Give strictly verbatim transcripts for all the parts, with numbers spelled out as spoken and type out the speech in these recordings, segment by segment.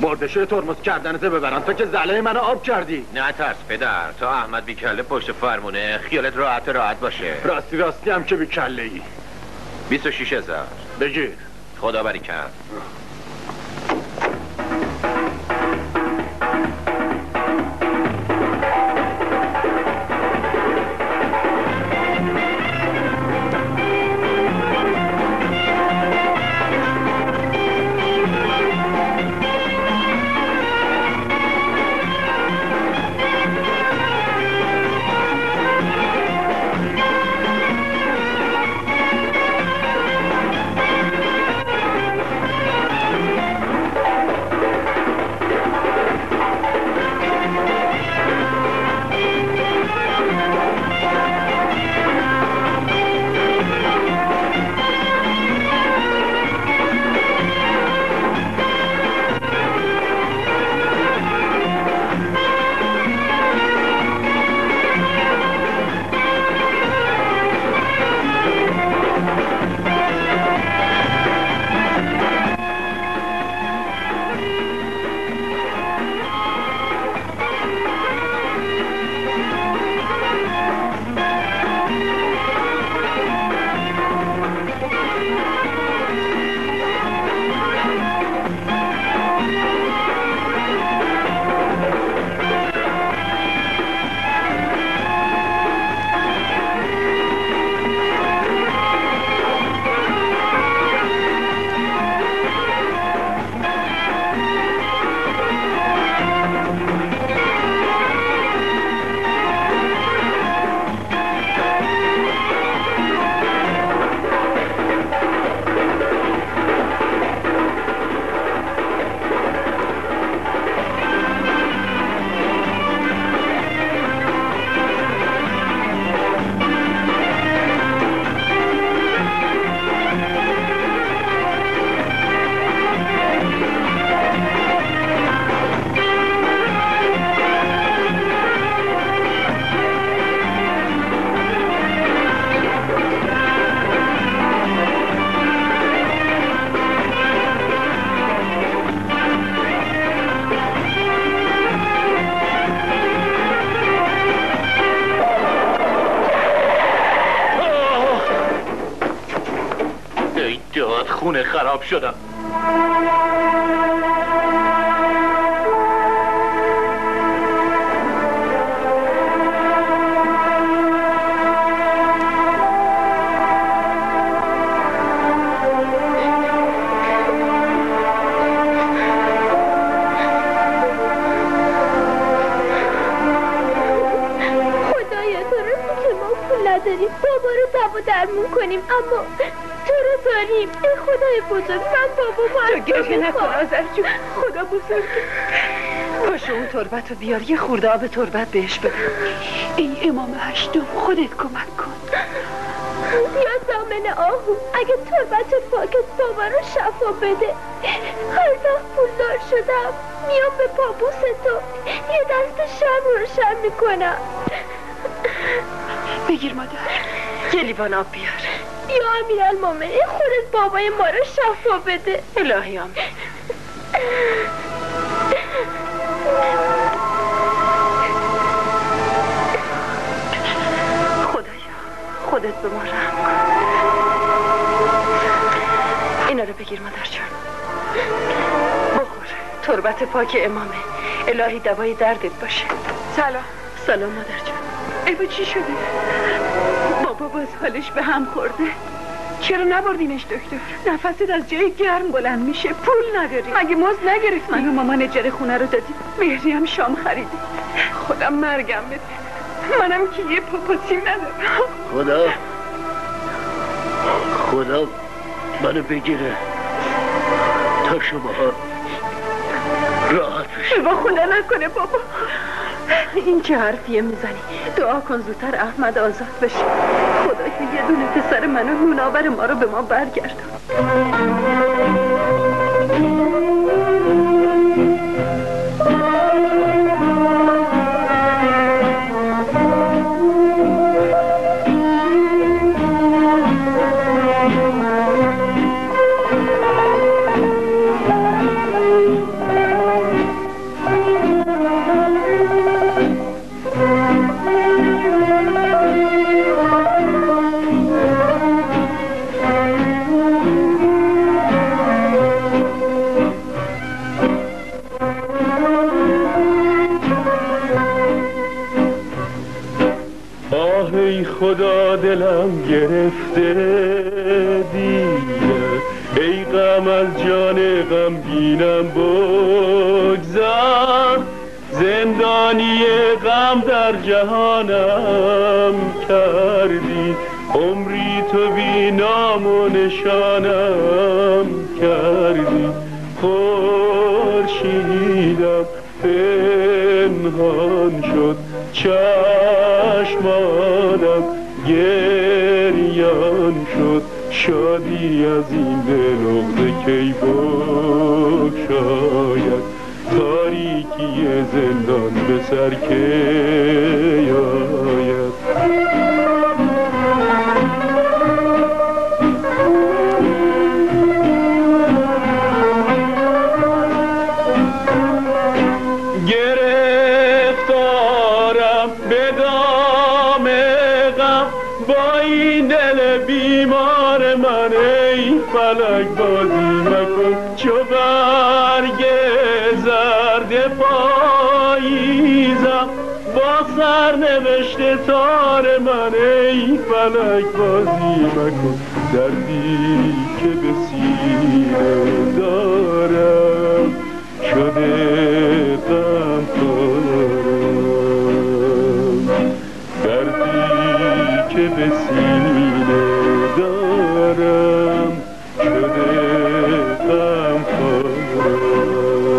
مردشه ترمز کردنته ببرن تا که زله منو آب کردی. نه ترس پدر، تا احمد بیکله پشت فرمونه خیالت راحت راحت باشه. راستی راستی هم که بیکله ای. بیست و شیش هزار بگیر. خدا بریکن. خونه خراب شدم. بابا رو دم و درمون کنیم، اما تو رو داریم. ای خدای بزرگ، من بابا تو گریه نکن آذر جون، خدا بزرگ. پاشو اون تربت رو بیار، یه خورده آب تربت بهش بده. ای امام هشتم، خودت کمک کن. یا دامن آهو، اگه تربت پاکت بابا رو شفا بده. هر وقت پولدار شدم میام به پابوس تو یه دست شم روشن میکنم. بگیر مادر، یه لیوان آب بیار. یا امیرالمومنین، خودت بابای ما رو شفا بده. الهی آمین. خدایا خودت به ما رحم کن. اینا رو بگیر مادر جان، بخور. تربت پاک امامه، الهی دوای دردت باشه. سلام. سلام مادر جان. ای با چی شده؟ بابا باز حالش به هم خورده. چرا نبردینش دکتر؟ نفست از جای گرم بلند میشه. پول نداری. مگه مزد نگرفتی؟ من و مامان اجاره خونه رو دادیم. مهری هم شام خریدی. خودم مرگم بده، منم که یه پاپاتی ندارم. خدا خدا منو بگیره تا شماها راحت بشه. با خدا نکنه بابا. این چه حرفیه میزنی؟ دعا کن زودتر احمد آزاد بشه. خدا که یه دونه پسر منو نوناور ما رو به ما برگردون. دلم گرفته دیگه، ای غم از جان غمگینم بگذار، زندانی غم در جهانم کردی، عمری تو بی نام و نشانم کردی، خورشیدم پنهان شد، چشمانم گریان شد، شادی از این دل عقده کی بگشاید، تاریکی زندان به سر کی آید. گرفتارم به دام غم، با این دل بیمار من، ای فلک بازی مکن چو برگ زرد پاییزم، با سرنوشت تار من، ای فلک بازی مکن، دردی که به سینه دارم شده غمخوارم، دردی که به سینه دارم شده غمخوارم.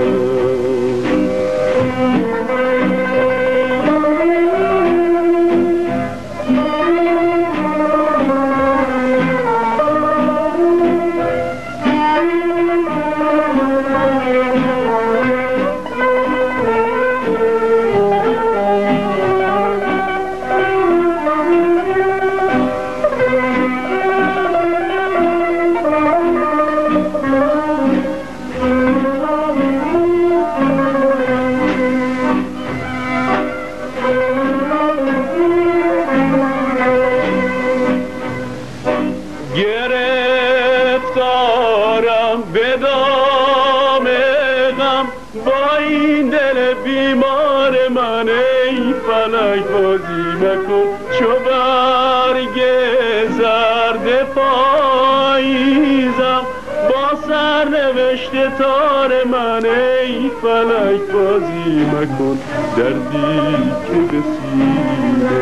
گرفتارم به دام غم، با این دل بیمار من، ای فلک بازی مکن چو برگ زرد پاییزم، با سرنوشت تار من، ای فلک بازی مکن، دردی که به سینه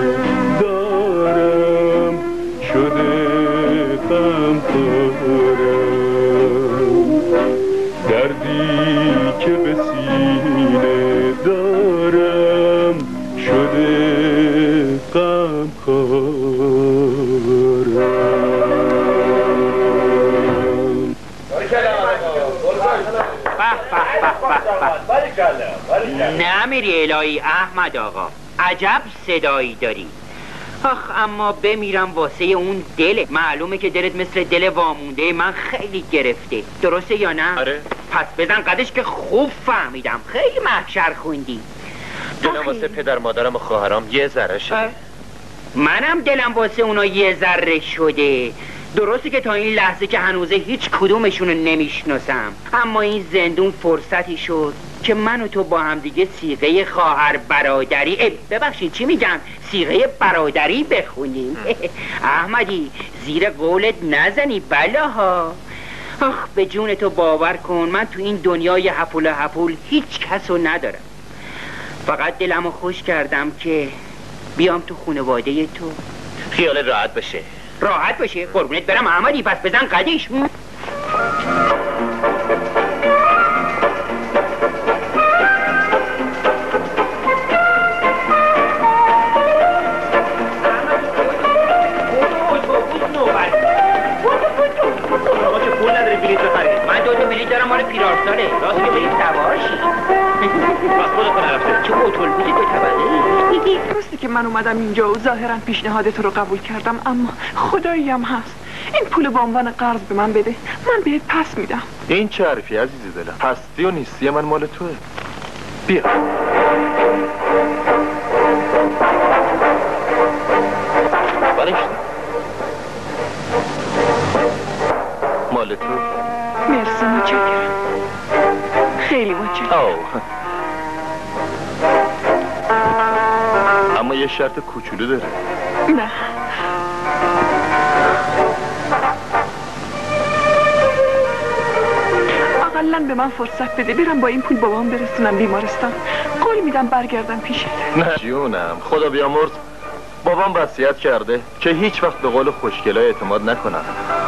دارم شده غمخوارم، دردی که به سینه دارم شده غمخوارم. نمیری الهی احمد آقا، عجب صدایی داری. آخ اما بمیرم واسه اون دله. معلومه که دلت مثل دل وامونده من خیلی گرفته، درسته یا نه؟ آره. پس بزن قدش که خوب فهمیدم، خیلی محشر خوندی. دلم واسه پدر مادرم و خواهرام یه ذره شده. منم دلم واسه اونا یه ذره شده، درسته که تا این لحظه که هنوزه هیچ کدومشونو نمیشناسم، اما این زندون فرصتی شد که من و تو با هم دیگه صیغه خواهر برادری، ببخشید چی میگم، صیغه برادری بخونیم. احمدی زیر قولت نزنی بلاها. آخ به جون تو باور کن، من تو این دنیای هپول هپول هیچ کسو ندارم، فقط دلمو خوش کردم که بیام تو خانواده تو. خیالت راحت بشه. راحت بشه؟ قربونت برم احمدی، پس بزن قدش. من دو تا بلیط دارم مال پیرارساله، راست که بریم سوارشی. بس خودت نرفته چه اتوبوس دو طبقه. درسته که من اومدم اینجا و ظاهرا پیشنهاد تو رو قبول کردم، اما خدایی هم هست این پول به عنوان قرض به من بده، من بهت پس میدم. این چه حرفی عزیزی دلم؟ هستی و نیستی من مال توه. بیا. برشت مال تو. مرسی، متشکرم، خیلی متشکرم. آو اما یه شرط کوچولو داره. نه اقلا به من فرصت بده برم با این پول بابام برسونم بیمارستان. قول میدم برگردم پیشت. نه جونم، خدا بیامرز بابام وصیت کرده که هیچ وقت به قول خوشگلای اعتماد نکنم.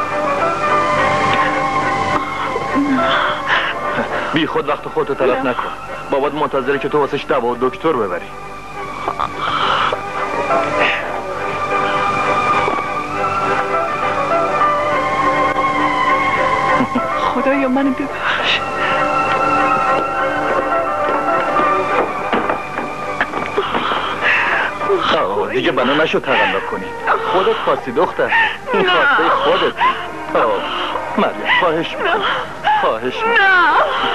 بی خود وقت خودتو تلف نکن. بابات منتظره که تو واسش دوا و دکتر ببری. خدایا منو ببخش. آه دیگه بنا نشو تقلا کنی. خودت خواستی دختر. این خواسته خودت. آه مریم خواهش میکنم. خواهش میکنم.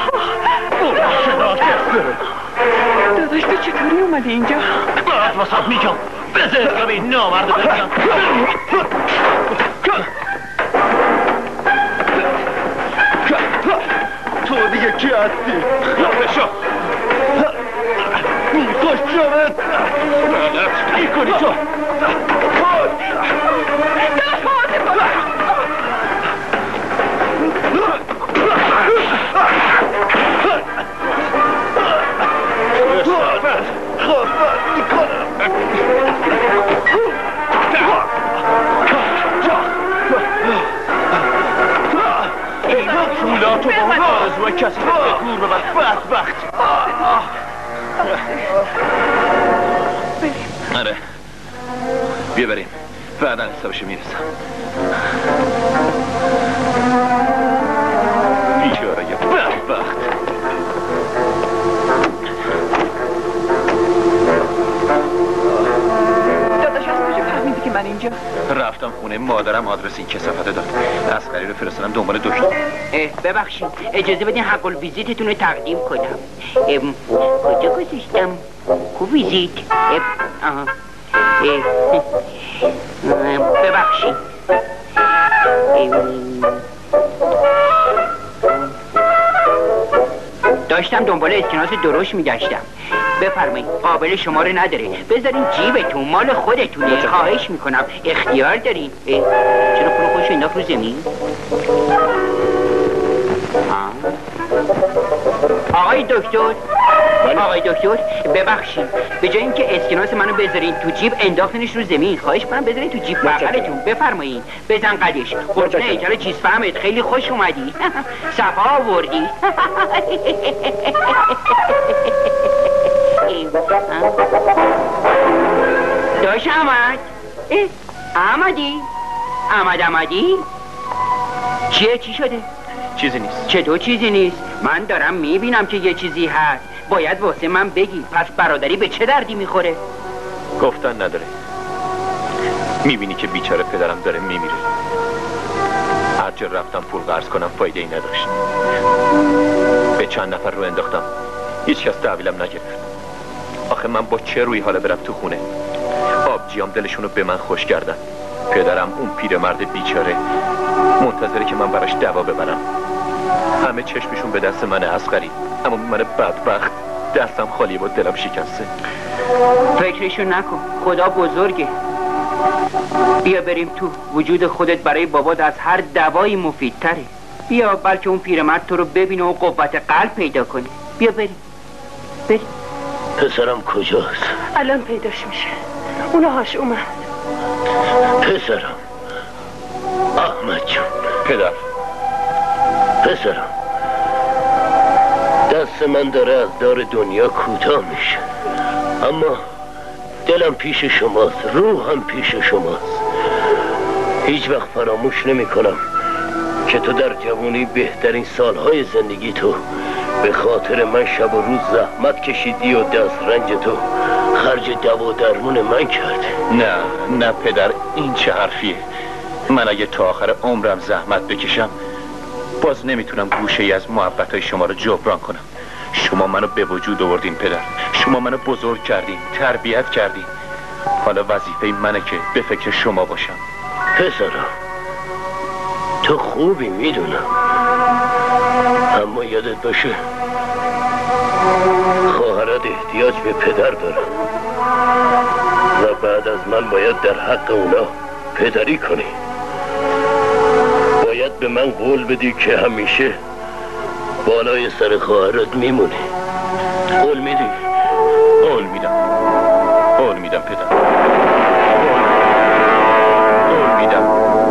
داداش تو چطوری اومدی اینجا؟ باید واسط میگم. بذار به این نامرد بگم. تو دیگه کی هستی؟ خفه شو. خوش شمت. ای کنی تو. پولا تو با اون آرزوهای کسی به گور ببر بدبخت. آره بیا بریم بعدا حسابشو میرسم. بیچاره یه بدبخت. داداش از کجا فهمیدی که من اینجا؟ رفتم خونه مادرم آدرس این کثافت داد. اصغری رو فرستادم دنبال دکتر. ببخشید اجازه بدین حق الویزیتتون رو تقدیم کنم. ام، کجا گذاشتم؟ کو ویزیت؟ ام، آها. ام، ببخشید. ام، داشتم دنبال اسکناس درشت میگشتم. بفرمایید قابل شما رو نداره. بذارین جیبتون مال خودتونه. خواهش میکنم اختیار دارین. چرا پول خودشو انداخت رو زمین؟ آقای دکتر آقای دکتر ببخشید به جای اینکه اسکناس منو بذارین تو جیب انداختنش رو زمین. خواهش کنم بذارین تو جیب بغلتون. بفرمایید بزن قدش. قربون هیکل چیز فهمت. خیلی خوش اومدی. صفا آوردی. داش احمد احمدی احمد احمدی چیه چی شده؟ چیزی نیست. چطور چیزی نیست؟ من دارم میبینم که یه چیزی هست. باید واسه من بگی. پس برادری به چه دردی میخوره؟ گفتن نداره. میبینی که بیچاره پدرم داره میمیره. هر جا رفتم پول قرض کنم فایده ای نداشت. به چند نفر رو انداختم هیچ کس تحویلم نگرفت. آخه من با چه روی حالا برم تو خونه؟ آبجیام دلشونو به من خوش کردن. پدرم اون پیرمرد بیچاره منتظره که من براش دوا ببرم. همه چشمشون به دست من اصغری، اما من بدبخت دستم خالیه با دلم شکسته. فکرشو نکن، خدا بزرگه. بیا بریم تو. وجود خودت برای بابات از هر دوایی مفیدتره. بیا بلکه اون پیرمرد تو رو ببینه و قوت قلب پیدا کنه. بیا بریم بریم. پسرم کجاست؟ الان پیداش میشه. اونهاش اومد. پسرم احمد جون. پدر پسرم دست من داره از دار دنیا کوتاه میشه، اما دلم پیش شماست، روحم پیش شماست. هیچ وقت فراموش نمی کنم که تو در جوانی بهترین سالهای زندگی تو به خاطر من شب و روز زحمت کشیدی و دست رنج تو خرج دوا و درمون من کرد. نه نه پدر، این چه حرفیه؟ من اگه تا آخر عمرم زحمت بکشم باز نمیتونم گوشه ای از محبتهای شما رو جبران کنم. شما منو به وجود آوردین پدر، شما منو بزرگ کردین، تربیت کردین. حالا وظیفه منه که به فکر شما باشم. پسرم تو خوبی میدونم، اما یادت باشه خواهرت احتیاج به پدر دارن و بعد از من باید در حق اونا پدری کنی. به من قول بدی که همیشه بالای سر خواهرت میمونی. قول میدی؟ قول میدم قول میدم پدر قول میدم.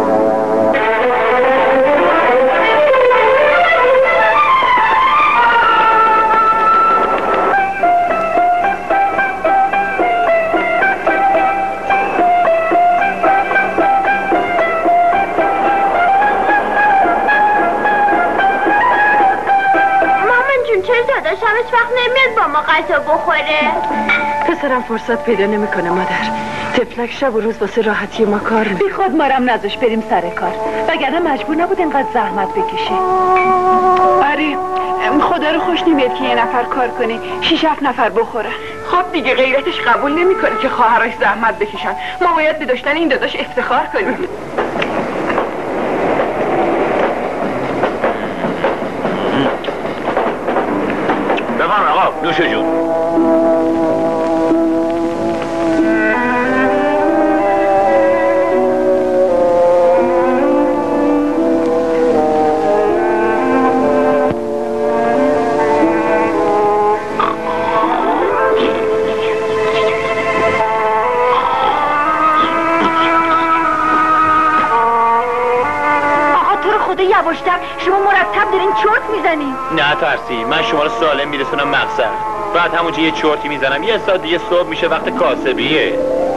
داداشم هیچ وقت نمیاد با ما غذا بخوره. پسرم فرصت پیدا نمیکنه مادر. تفلک شب و روز واسه راحتی ما کار میکنه. بی خود مارم نذاش بریم سر کار، وگرنه مجبور نبود اینقدر زحمت بکشه. آره خدا رو خوش نمیاد که یه نفر کار کنه شیش هفت نفر بخوره. خب دیگه غیرتش قبول نمیکنه که خواهرش زحمت بکشن. ما باید به داشتن این داداش افتخار کنیم. بفرم آقا نوش جون. یواشتر شما مرتب دارین چرت میزنین. نه ترسی، من شما رو سالم میرسونم مقصد. بعد همونجا یه چرتی میزنم، یه ساعت دیگه صبح میشه وقت کاسبیه.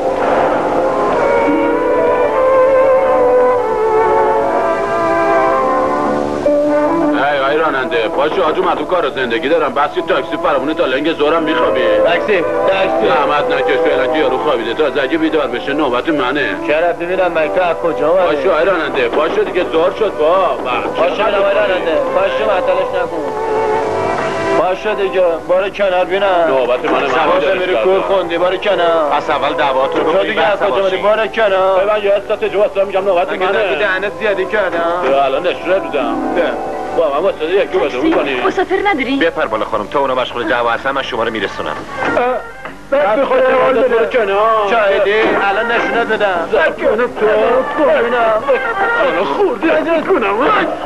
راننده پاشو آجو من تو کار زندگی دارم، بس یه تاکسی فرمونه تا لنگ زورم میخوابی. تاکسی تاکسی زحمت نکش فعلا که یارو خوابیده تا زگه بیدار بشه نوبت منه. شرف ببینم مکتب از کجا اومده. پاشو آی راننده پاشو دیگه زور شد با پاشو آی راننده پاشو معطلش نکن. پاشو دیگه بار کنار بینم. نوبت منه. سواد میری کور خوندی بار کنار. پس اول دعواتو رو بگی. دیگه از کجا اومدی بار کنار. من یه استات جواز میگم نوبت منه. اگه دهنت زیادی کردم. الان نشونه بدم. با من واسه یکی بدو می‌کنی. مسافر نداری؟ بپر بالا خانم تا اونا مشغول دعوا هستن من شما رو میرسونم. بعد میخواد حال بده کنار. شاهدی الان نشونه بدم. زکنه تو ببینم. الان خوردی ازت کنم.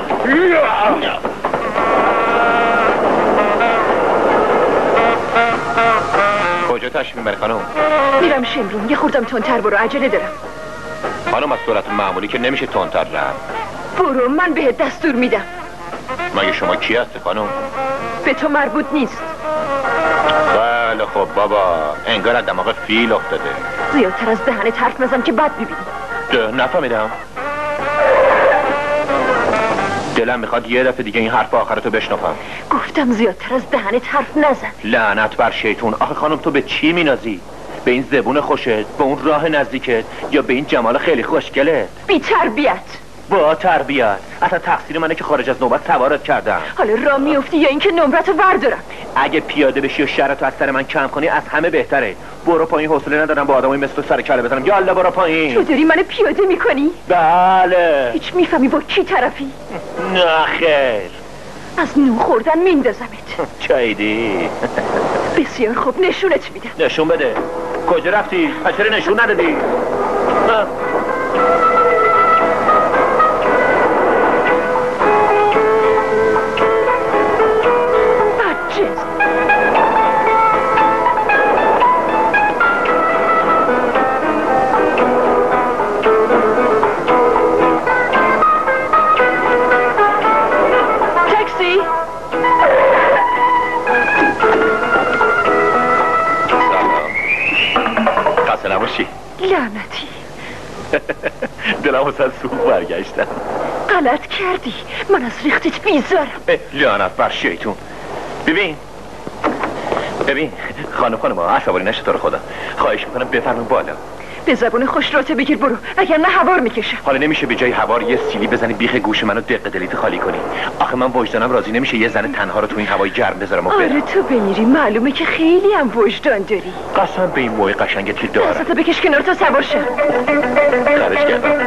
کجا تشریف میبری خانم؟ میرم شمرون، یه خوردم تندتر برو، عجله دارم. خانم از صورت معمولی که نمیشه تندتر رفت. برو من بهت دستور میدم. مگه شما کی هستی خانم؟ به تو مربوط نیست. بله خب بابا انگار از دماغ فیل افتاده. زیادتر از دهنت حرف نزن که بد ببینی. ده نفهمیدم. دلم میخواد یه دفعه دیگه این حرف آخرتو بشنفم. گفتم زیادتر از دهنت حرف نزن. لعنت بر شیطون. آخه خانم تو به چی مینازی؟ به این زبون خوشت، به اون راه نزدیکت، یا به این جمال خیلی خوشگله؟ بی تربیت. با تربیت. اصلا تقصیر منه که خارج از نوبت سوارت کردم. حالا راه میفتی یا اینکه نمرتو بردارم؟ اگه پیاده بشی و شرطو از سر من کم کنی از همه بهتره. برو پایین، حوصله ندارم با آدمای مثل تو سر کله بزنم. یالا برو پایین. تو داری منو پیاده میکنی؟ بله. هیچ میفهمی با کی طرفی؟ نه خیر. از نون خوردن میندازمت. چایدی. بسیار خوب نشونت میدم. نشون بده. کجا رفتی؟ چرا نشون ندادی؟ لعنتی. دلم واسه سوق برگشتم. غلط کردی، من از ریختت بیزارم. لعنت بر شیطون. ببین ببین خانم خانم عصبانی نشه تو رو خدا. خواهش میکنم بفرمون بالا. به زبون خوش راته بگیر برو، اگر نه هوار میکشم. حالا نمیشه به جای هوار یه سیلی بزنی بیخ گوش منو دق دلیت خالی کنی. آخه من وجدانم راضی نمیشه یه زن تنها رو تو این هوای گرم بذارم و برم. آره تو بمیری معلومه که خیلی هم وجدان داری. قسم به این موی قشنگت که دارم. دستتو بکش کنار تا سوار شم. خرج کردم.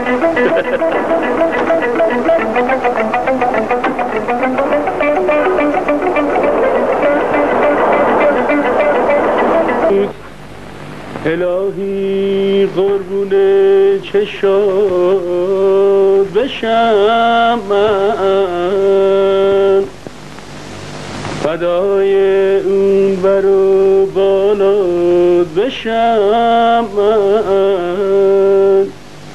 الهی قربونه چه شد بشم من، فدای اون بر و بالات بشم من.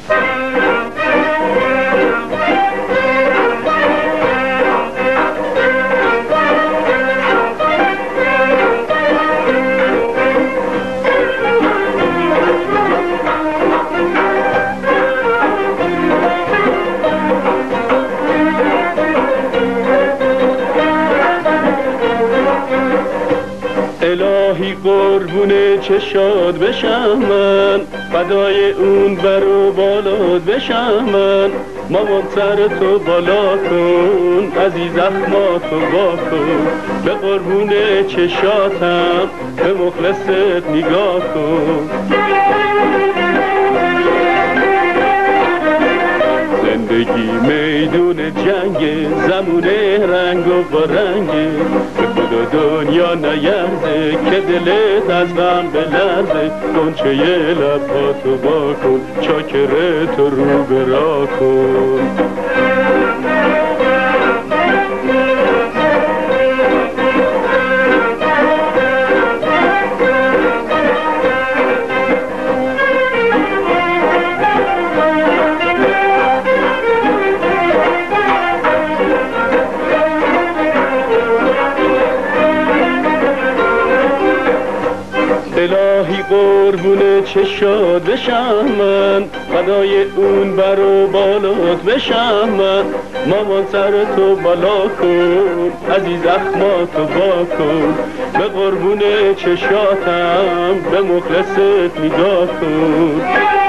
الهی قربون چشاد بشم من، فدای اون بر و بالات بشم من. مامان سر تو بالا کن، عزیز اخماتو با کن، به قربون چشاتم به مخلصت نگاه کن. زندگی میدون جنگ، زمونه رنگ و بارنگه، به خدا دنیا نیرزه که دلت از غم بلرزه. گنچه لباتو با کن، چاکرتو رو برا کن. الهی قربون چشاد بشم من، فدای اون بر و بالات بشم من. مامان سر تو بالا کن، عزیز اخماتو با کن، به قربون چشاتم به مخلصت نگاه کن.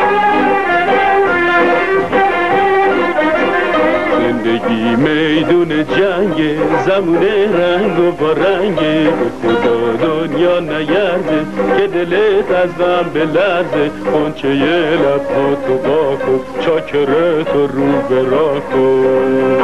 زندگی میدون جنگ، زمونه رنگ و بارنگه، به خدا دنیا نیرزه که دلت از غم بلرزه. غنچه لباتو با کن، چاکرتو رو برا کن.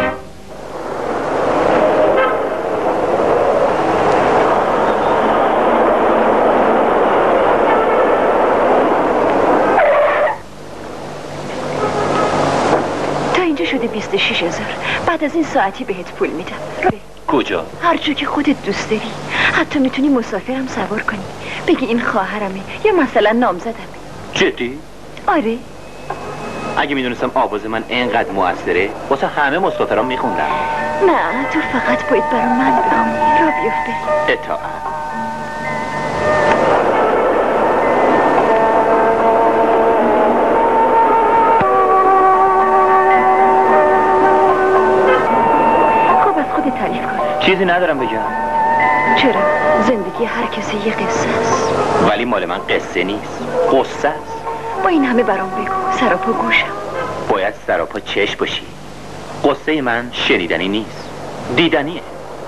شده بیست و شش هزار. بعد از این ساعتی بهت پول میدم. کجا؟ هر جا که خودت دوست داری. حتی میتونی مسافرم سوار کنی، بگی این خواهرمه یا مثلا نامزدمه. جدی؟ آره. اگه میدونستم آواز من اینقدر موثره واسه همه مسافرام میخوندم. نه، تو فقط باید برای من بخونی. را بیفت بریم. اطاعت. چیزی ندارم بگم. چرا؟ زندگی هر کسی یه قصه است. ولی مال من قصه نیست، قصه است. با این همه برام بگو، سراپا گوشم. باید سراپا چشم باشی. قصه من شنیدنی نیست، دیدنیه.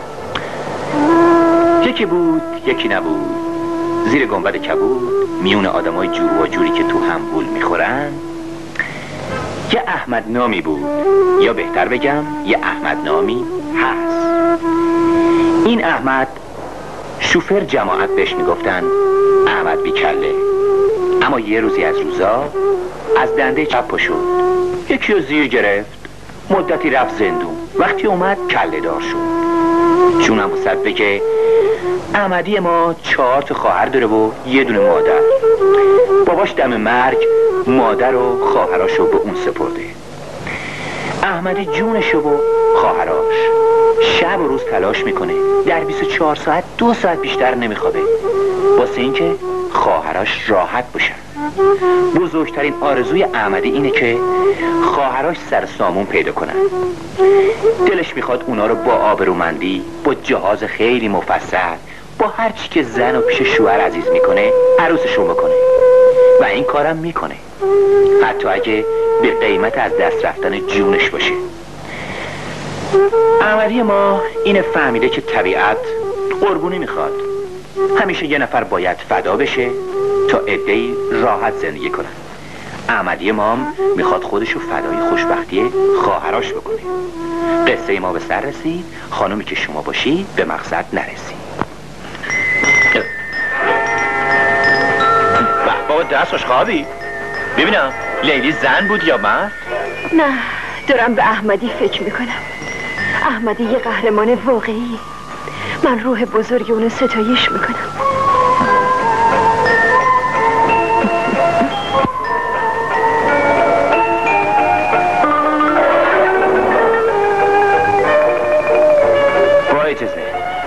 یکی بود، یکی نبود، زیر گنبد کبود، میون آدمای جور و جوری که تو هم بول میخورن، یه احمد نامی بود، یا بهتر بگم یه احمد نامی هست. این احمد شوفر جماعت بهش میگفتن احمد بیکله. اما یه روزی از روزا از دنده چپ پا شد، یکی رو زیر گرفت، مدتی رفت زندون. وقتی اومد کله دار شد. چون هم بسد بگه احمدی ما چهار تا خواهر داره و یه دونه مادر. باباش دم مرگ مادر و خواهراشو به اون سپرده. احمدی جونشو و خواهراش شب و روز تلاش میکنه، در بیست و چهار ساعت دو ساعت بیشتر نمیخوابه واسه اینکه خواهراش راحت باشن. بزرگترین آرزوی احمدی اینه که خواهراش سر سامون پیدا کنن. دلش میخواد اونا رو با آبرومندی، با جهاز خیلی مفصل، با هر چی که زن و پیش شوهر عزیز میکنه عروسشون بکنه و این کارم میکنه، حتی اگه به قیمت از دست رفتن جونش باشه. احمدی ما اینه فهمیده که طبیعت قربونی میخواد. همیشه یه نفر باید فدا بشه تا عده‌ای راحت زندگی کنن. احمدی ما میخواد خودشو فدای خوشبختی خواهراش بکنه. قصه ما به سر رسید، خانومی که شما باشی به مقصد نرسید. بابا دستش خوابی؟ ببینم لیلی زن بود یا مرد؟ نه، دارم به احمدی فکر میکنم. احمدی یه قهرمان واقعی. من روح بزرگ اونو ستایش میکنم. با اجازه.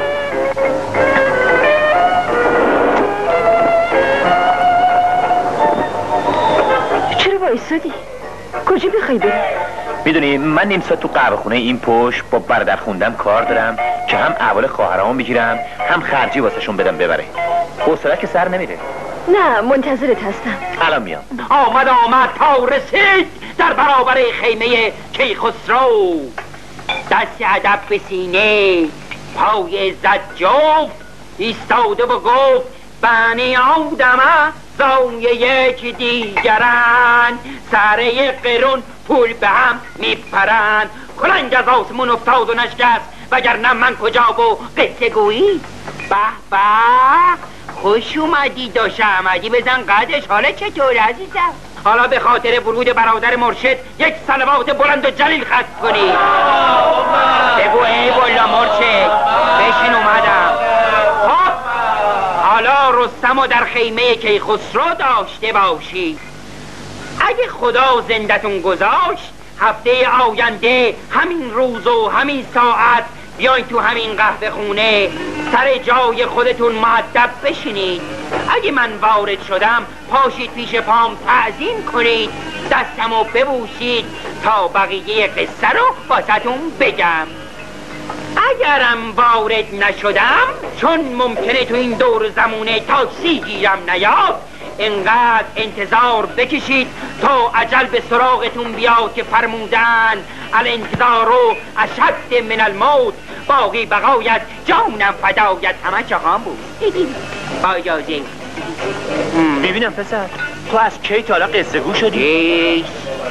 چرا وایسادی؟ کجا بخوای بری؟ میدونی من نیم ساعت تو قهوه خونه این پشت با برادر خوندم کار دارم که هم احوال خواهرامو میگیرم هم خرجی واسهشون بدم ببره. حوصله که سر نمیره. نه، منتظرت هستم. الان میام. آمد آمد تا رسید در برابر خیمه کیخسرو، دست ادب به سینه، پای عزت جفت، ایستاده و گفت بنی آدمه زای یک دیگرن، سره قرون پول به هم میپرند، کلنگ از آسمون افتاد و نشکست، وگرنه من کجا و قصه گویی. به به خوش اومدی داشت احمدی، بزن قدش. حالا چطور عزیزم؟ حالا به خاطر ورود برادر مرشد یک صلوات بلند و جلیل ختم کنی. بگو ای والا مرشد بشین اومدم. خب حالا رستم در خیمه کیخسرو داشته باشی. اگه خدا زندتون گذاشت هفته آینده همین روز و همین ساعت بیاین تو همین قهوه خونه سر جای خودتون مؤدب بشینید. اگه من وارد شدم پاشید پیش پام تعظیم کنید، دستمو ببوسید تا بقیه قصه رو واسهتون بگم. اگرم وارد نشدم چون ممکنه تو این دور زمونه تاکسی گیرم نیاد، انقدر انتظار بکشید تا اجل به سراغتون بیاد که فرمودن الانتظار رو اشد من الموت، باقی بقایت جانم فدایت. همه چخان بود. با اجازه. ببینم پسر تو از کی تا حالا قصه گو شدی؟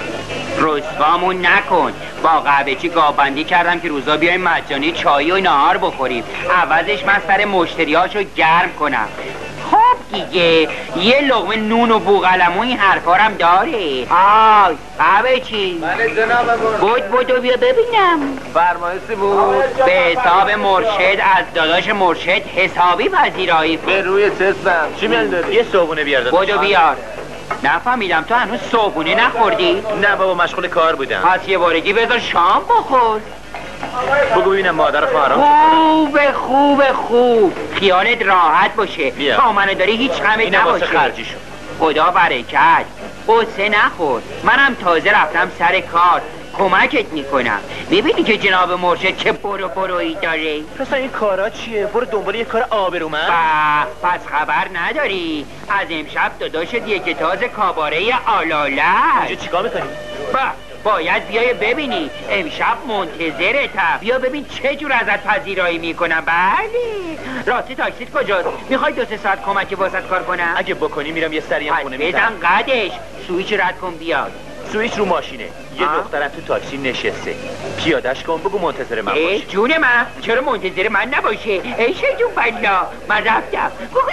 رسوامون نکن. با قهوه‌چی گاوبندی کردم که روزا بیایم مجانی چای و نهار بخوریم، عوضش من سر مشتریاشو گرم کنم. خب دیگه یه لقمه نون و بوقلمون این حرفا هم داره. آی قهوه‌چی. بله جناب مرشد. بود بودو بیا ببینم. فرمایشی بود. به حساب مرشد از داداش مرشد حسابی پذیرایی. به روی چشمم. چی میل داری؟ یه صابونه بیار داداش. بودو بیار. نفهمیدم تو هنوز صابونه نخوردی؟ نه بابا مشغول کار بودم. پس یه بارگی بذار شام بخور. بگو ببینم مادر خواهرام خوبه خوبه خوب، خیالت راحت باشه. بیا. تا منو داری هیچ غمت نباشه. خرجی شد. خدا برکت. قصه نخور، منم تازه رفتم سر کار، کمکت میکنم. میبینی که جناب مرشد چه برو برویی داره؟ پس این کارا چیه؟ برو دنبال یه کار آبرومند. با پس خبر نداری؟ از امشب داداشت یک تازه کاباره آلاله. اینجا چیکار میکنی؟ با باید بیای ببینی، امشب منتظرتم. بیا ببین چه جور ازت پذیرایی میکنم. بله راستی تاکسیت کجاست؟ میخوای دو سه ساعت کمکی واسط کار کنم؟ اگه بکنی میرم یه سری هم خونه میزنم. بزن قدش. سویچ رد کن بیاد. سویچ رو ماشینه. یه دخترم تو تاکسی نشسته. پیادش کن بگو منتظر من باشه. جون من چرا منتظر من نباشه؟ ای شیطون بلا من رفتم.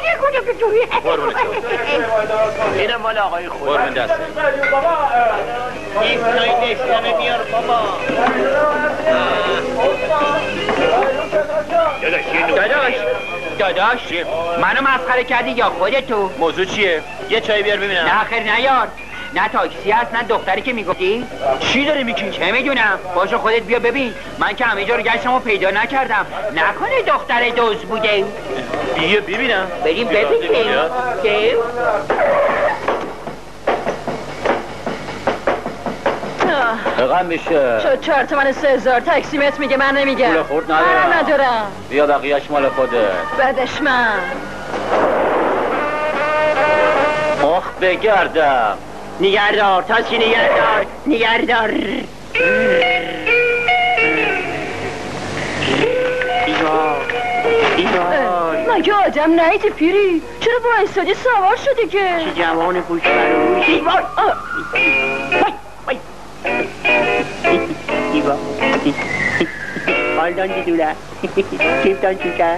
قربونت اینم مال آقای خود. قربون دسته. این سایی نشانه بیار بابا. داداش داداش منو مسخره کردی یا خودتو؟ موضوع چیه؟ یه چای بیار ببینم. نه خیر نیار. نه تاکسی هست نه دختری که میگفتی. چی داری میگی؟ چه میدونم؟ باشو خودت بیا ببین. من که همه جا رو گشتم و پیدا نکردم. نکنه دختر دوز بوده. بیا ببینم. بریم ببینیم. رقم میشه. شد چهار تومن سه هزار. تاکسی مت میگه من نمیگم. پول خورد ندارم. من ندارم. بیا بقیهش مال خودت. بعدش من. آخ بگردم. نگردار تاکسی نگردار نگردار. ایوار ایوار مگه آدم نهیدی پیری؟ چرا با ایستادی سوار شدی که؟ چه جوان پوش بروش. ایوار ایوار حالدان دیدوله کیفتان چوشه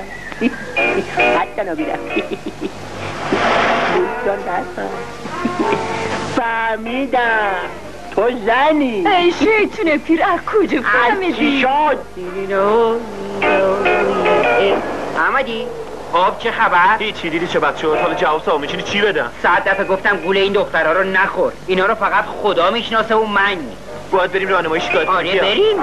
حتی نبیده بودان دستا فهمیدم تو زنی. ای شیطونه پیر، از کجا فهمیدی؟ شاد احمدی خب چه خبر؟ هیچی. دیدی چه بد شد؟ حالا جواب سوال می‌چینی چی بدم؟ صد دفعه گفتم گول این دخترها رو نخور. اینا رو فقط خدا میشناسه و من. باید بریم راهنمایی شکایت. آره بریم.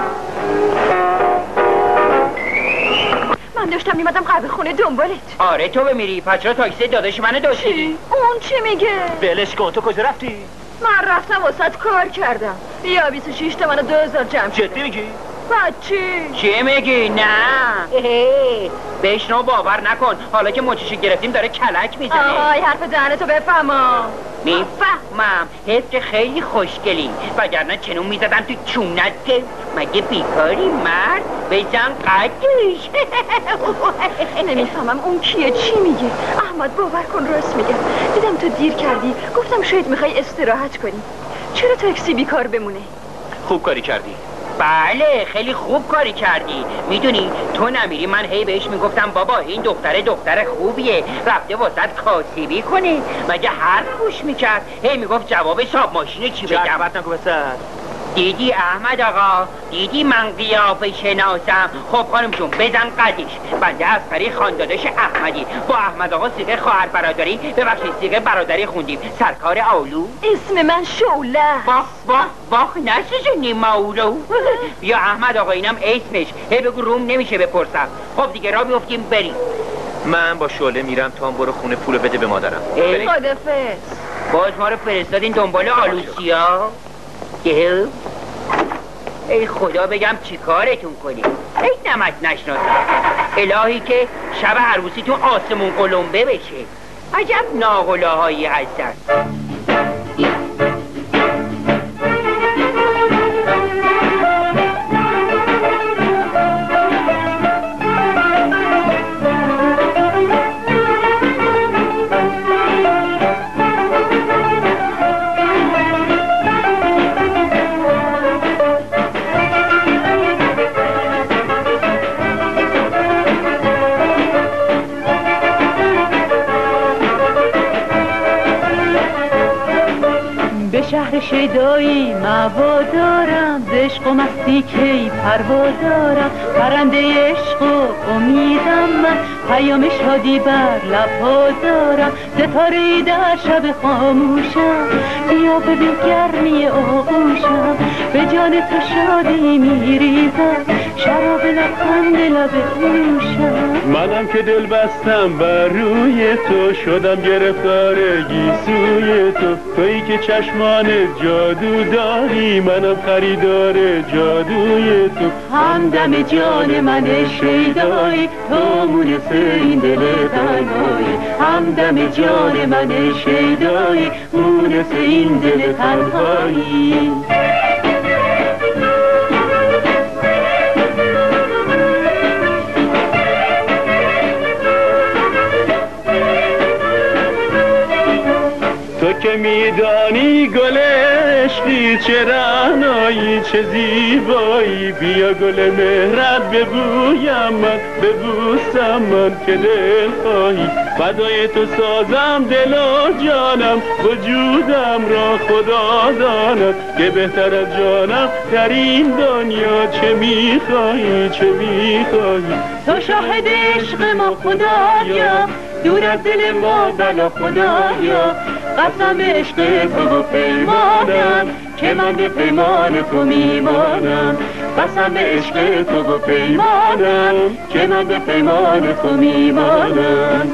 من داشتم میمدم قهوه خونه دنبالت. آره تو بمیری. پس چرا تاکسی داداش منو داشتی؟ اون چی میگه؟ ولش کن. تو کجا رفتی؟ من رفتم واسط کار کردم. یا بیست و شش تومن و دو هزار جمع. جدی میگی؟ بچی چی میگی؟ نه بشنو باور نکن. حالا که مچشو گرفتیم داره کلک میزنه. آهای حرف دهنتو بفهمم. میفهمم. حس که خیلی خوشگلی، وگرنه چنون میزدم تو چونت که مگه بیکاری مرد؟ بزن قدش. نمیفهمم اون کیه، چی میگه؟ احمد باور کن راست میگه. دیدم تو دیر کردی، گفتم شاید میخوای استراحت کنی. چرا تاکسی بیکار بمونه؟ خوب کاری کردی. بله خیلی خوب کاری کردی. میدونی تو نمیری من هی بهش میگفتم بابا این دختره دختر خوبیه، رفته واسط کاسبی کنه. مگه حرف گوش میکرد؟ هی میگفت جواب صاحب ماشین چی بگم؟ جوابت نکن بسر. دیدی احمد آقا؟ دیدی من قیافه شناسم؟ خب خانم جون بزن قدش. بنده عسکری خانداداش احمدی. با احمد آقا سیغه خواهر برادری، ببخشید سیغه برادری خوندیم. سرکار آلو. اسم من شعله. باخ باخ باخ نسوزونی ماورو. بیا احمد آقا اینم اسمش. هی بگو روم نمیشه بپرسم. خب دیگه را میفتیم بریم. من با شعله میرم تو هم برو خونه پولو بده به مادرم. خدافظ. باز ما رو فرستادین دنبال آلوسیا؟ که ای خدا بگم چی کارتون کنیم. ای نمک نشناسم. الهی که شب عروسیتون آسمون قلمبه بشه. عجب ناقلاهایی هستن. شهر شیدایی موا دارم، ز عشق و مستی کی پروا دارم. پرنده عشق و امیدم من، پیام شادی بر لب‌ها دارم. ستاره‌ای در شب خاموشم، بیا ببین گرمی آغوشم. به جان تو شادی میریزم، شراب لبخند لب نوشم. منم که دل بستم بر روی تو، شدم گرفتار گیسوی تو. تویی که چشمان جادو داری، منم خریدار جادوی تو. همدم جان من شیدایی، تو مونس این دل تنهایی. همدم جان من شیدایی، مونس این دل تنهایی. تو که میدانی گل عشقی چه رعنایی چه زیبایی. بیا گل مهرت ببویم من، ببوسم من که دل خواهی. فدای تو سازم دل و جانم، وجودم را خدا داند. که بهتر از جانم در این دنیا چه میخواهی چه میخواهی. تو شاهد عشق ما خدایا، دور از دل ما بلا خدایا. قسم عشق تو و پیمانم، که من به پیمان تو میمانم. قسم عشق تو و پیمانم، که من به پیمان تو میمانم.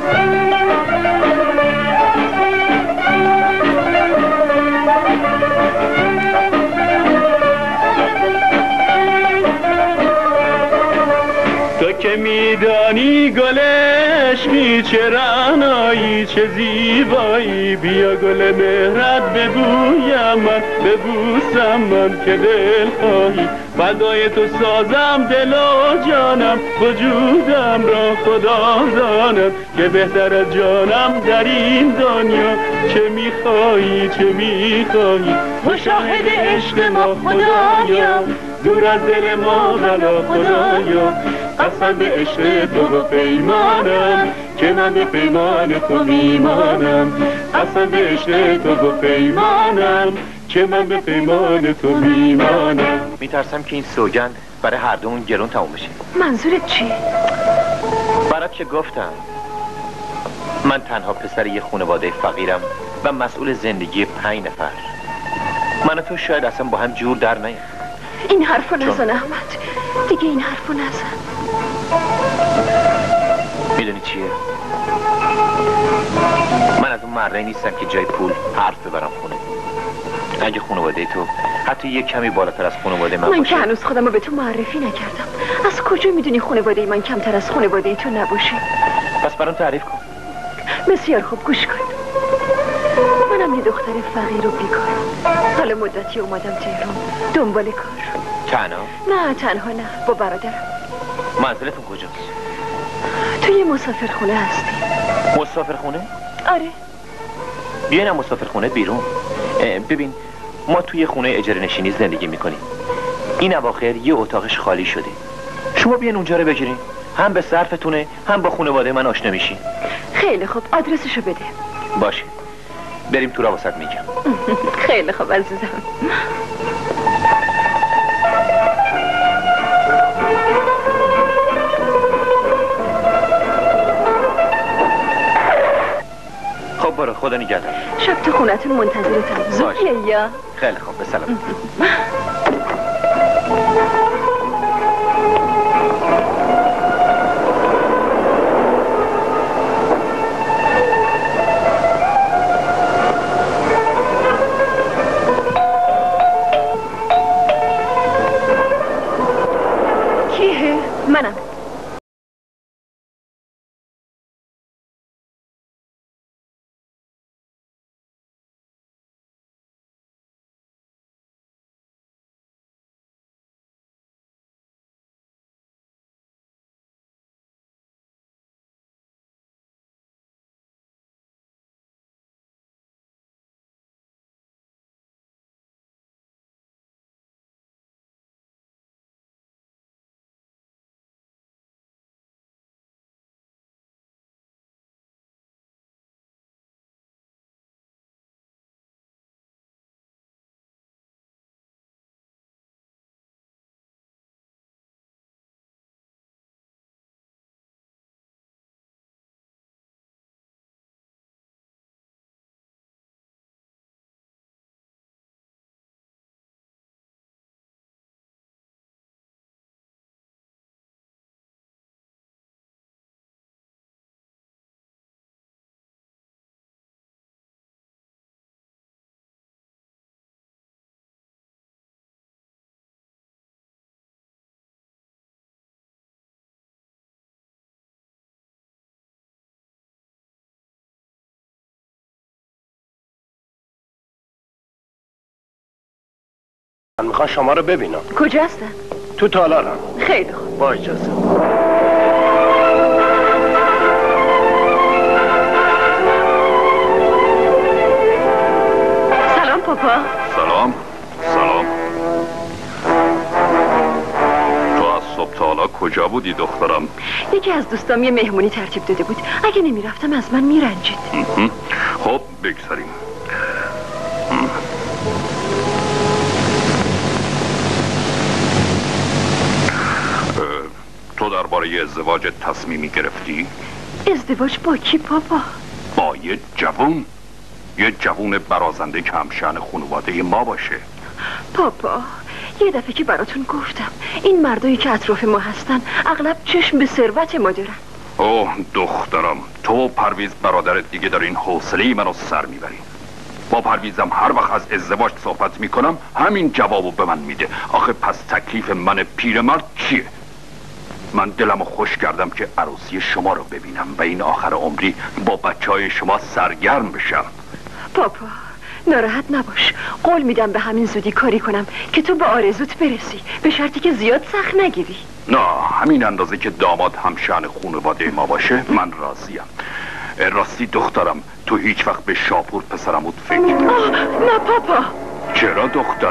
تو که میدانی گل عشقی چه رعنایی چه زیبایی. بیا گل مهرت ببویم من، ببوسم من که دل خواهی. فدای تو سازم دل و جانم، وجودم را خدا داند. که بهتر از جانم در این دنیا چه میخواهی چه میخواهی. تو شاهد عشق ما خدایا، دور از دل ما بلا خدایا قسم به عشق تو و پیمانم که من به پیمان تو میمانم قسم به عشق تو و پیمانم که من به پیمان تو میمانم. میترسم که این سوگند برای هر دومون گرون تموم بشه. منظورت چیه؟ برات که گفتم من تنها پسر یه خانواده فقیرم و مسئول زندگی پنج نفر. من و تو شاید اصلا با هم جور در نیام. این حرفو نزن احمد، دیگه این حرفو نزن. میدونی چیه؟ من از اون مردایی نیستم که جای پول حرف ببرم خونه. اگه خانواده تو حتی یک کمی بالاتر از خانواده من من باشه، که هنوز خودم رو به تو معرفی نکردم. از کجا میدونی خانواده من کمتر از خانواده تو نباشه؟ پس برام تعریف کن. بسیار خوب، گوش کن. منم یه دختر فقیر و بیکارم. حالا مدتی اومدم تهران دنبال کار. تنها؟ نه تنها نه، با برادرم. منزلتون کجاست؟ توی مسافرخونه هستی. مسافرخونه؟ آره. بیاینم مسافرخونه بیرون. ببین ما توی خونه اجاره نشینی زندگی میکنیم. این اواخر یه اتاقش خالی شده. شما بیاین اونجا رو بگیرین. هم به صرفتونه هم با خانواده من آشنا میشین. خیلی خوب، آدرسشو بده. باشه بریم تو را واسط میگم. خیلی خوب عزیزم. خب برو، خدا نگهدار. شب تو خونتون منتظرتم. زودیه یا؟ خیلی خوب، به سلامت. کیه؟ منم. من میخوام شما رو ببینم. کجا هستن؟ تو تالارم. خیلی خوب. با اجازه. سلام پاپا. سلام. سلام. تو از صبح تا حالا کجا بودی دخترم؟ یکی از دوستام یه مهمونی ترتیب داده بود. اگه نمیرفتم از من میرنجید. خب بگذاریم. تو درباره ازدواج تصمیمی گرفتی؟ ازدواج با کی پاپا؟ با یه جوون. یه جوون برازنده که همشأن خانواده ما باشه. پاپا یه دفعه که براتون گفتم این مردایی که اطراف ما هستن اغلب چشم به ثروت ما دارن. اوه دخترم، تو و پرویز برادرت دیگه دارین حوصله منو سر میبرین. با پرویزم هر وقت از ازدواج صحبت میکنم همین جوابو به من میده. آخه پس تکلیف من پیرمرد چیه؟ من دلمو خوش کردم که عروسی شما رو ببینم و این آخر عمری با بچه های شما سرگرم بشم. پاپا ناراحت نباش، قول میدم به همین زودی کاری کنم که تو به آرزوت برسی، به شرطی که زیاد سخت نگیری. نه همین اندازه که داماد همشأن خانواده ما باشه من راضیم. راستی دخترم، تو هیچ وقت به شاپور پسرموت فکر نه پاپا. چرا دخترم؟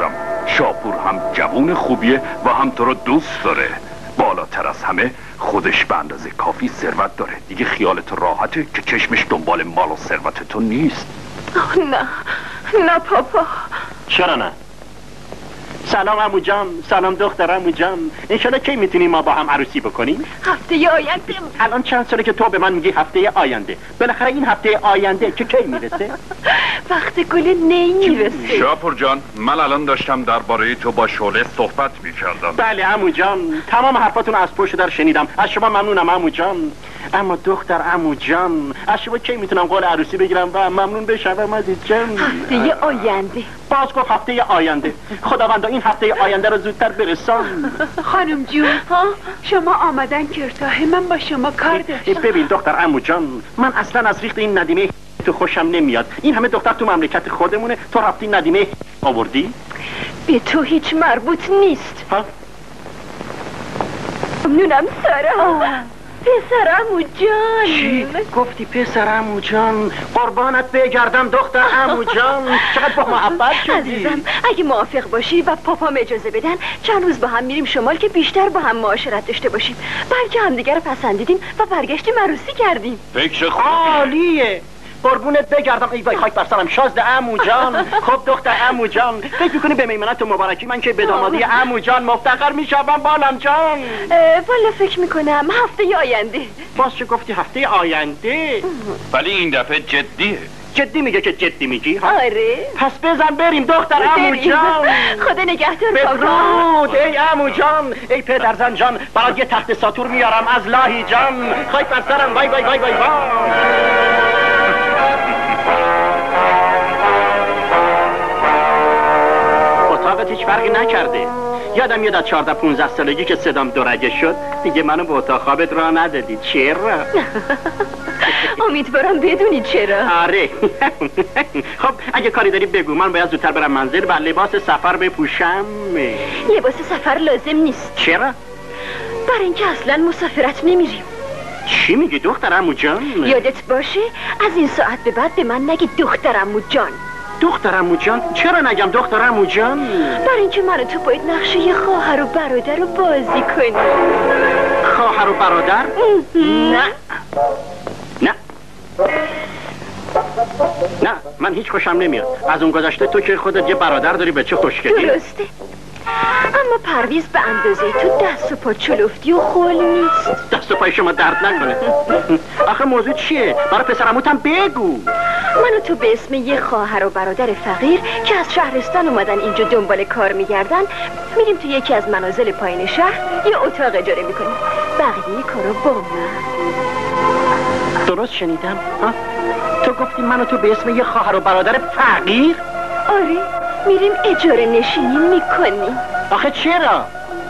شاپور هم جوون خوبیه و هم تو رو دوست داره. بالاتر از همه خودش به اندازه کافی ثروت داره. دیگه خیالت راحته که چشمش دنبال مال و ثروت تو نیست. نه نه پاپا. چرا نه؟ سلام عمو جان، سلام دختر عمو جان. انشالله کی میتونیم ما با هم عروسی بکنیم؟ هفته آینده. الان چند ساله که تو به من میگی هفته آینده؟ بالاخره این هفته آینده که کی میرسه؟ وقت گل نی میرسه. شاپور جان، من الان داشتم درباره تو با شعله صحبت میکردم. بله عمو جان، تمام حرفاتون از پشت در شنیدم. از شما ممنونم عمو جان. اما دختر عمو جان، از شما کی میتونم قول عروسی بگیرم و ممنون بشم عزیز جان؟ هفته آینده. باز گفت هفته آینده. خداوندا این هفته آینده رو زودتر برسان. خانم جون، ها شما آمدن کرتاه، من با شما کار داشتم. ببین دختر عمو جان، من اصلا از ریخت این ندیمه تو خوشم نمیاد. این همه دختر تو مملکت خودمونه، تو رفتی ندیمه آوردی؟ به تو هیچ مربوط نیست. ها؟ ممنونم سارا. پسر عمو جان. چی؟ گفتی پسر عمو جان؟ قربانت بگردم دختر عمو جان. چقدر با محبت شدی. عزیزم اگه موافق باشی و پاپام اجازه بدن چند روز با هم میریم شمال که بیشتر با هم معاشرت داشته باشیم. بلکه همدیگه رو پسندیدیم و برگشتیم عروسی کردیم. فکر خوب. عالیه. قربونت بگردم. ای وای خاک بر سرم شازده عمو جان. خب دختر عمو جان، فکر میکنی به میمنت و مبارکی من که به دامادی عمو جان مفتخر میشم بالم جان؟ والا فکر میکنم هفته آینده. باز چه گفتی هفته آینده؟ ولی این دفعه جدیه. جدی میگه که جدی میگی؟ آره. پس بزن بریم دختر عمو جان. خدا نگهدار بدرود ای عمو جان. ای پدرزن جان، برات یه تخت ساتور میارم از لاهی جان. خاک بر سرم. وای وای وای وای وای. اتاقت هیچ فرقی نکرده. یادم میاد از چهارده پونزده سالگی که صدام دورگه شد دیگه منو به اتاق خوابت راه ندادی. چرا؟ امیدوارم بدونی چرا. آره. خب اگه کاری داری بگو، من باید زودتر برم منزل و لباس سفر بپوشم. لباس سفر لازم نیست. چرا؟ برای اینکه اصلا مسافرت نمیریم. چی میگی دختر عمو جان؟ یادت باشه از این ساعت به بعد به من نگی دختر عمو جان. دختر عمو جان؟ چرا نگم دختر عمو جان؟ برای اینکه من و تو باید نقشه یه خواهر و برادر رو بازی کنیم. خواهر و برادر؟ نه نه نه، من هیچ خوشم نمیاد. از اون گذشته تو که خودت یه برادر داری به چه خوشگلی. درسته، اما پرویز به اندازه تو دست و پا چلفتی و خول نیست. دست و پای شما درد نکنه. آخه موضوع چیه؟ برای پسرموتم بگو. من و تو به اسم یه خواهر و برادر فقیر که از شهرستان اومدن اینجا دنبال کار میگردن میریم تو یکی از منازل پایین شهر یه اتاق اجاره میکنیم. بقیه کارا با من. درست شنیدم؟ ها؟ تو گفتی من و تو به اسم یه خواهر و برادر فقیر؟ آره، میریم اجاره نشینی میکنیم. آخه چرا؟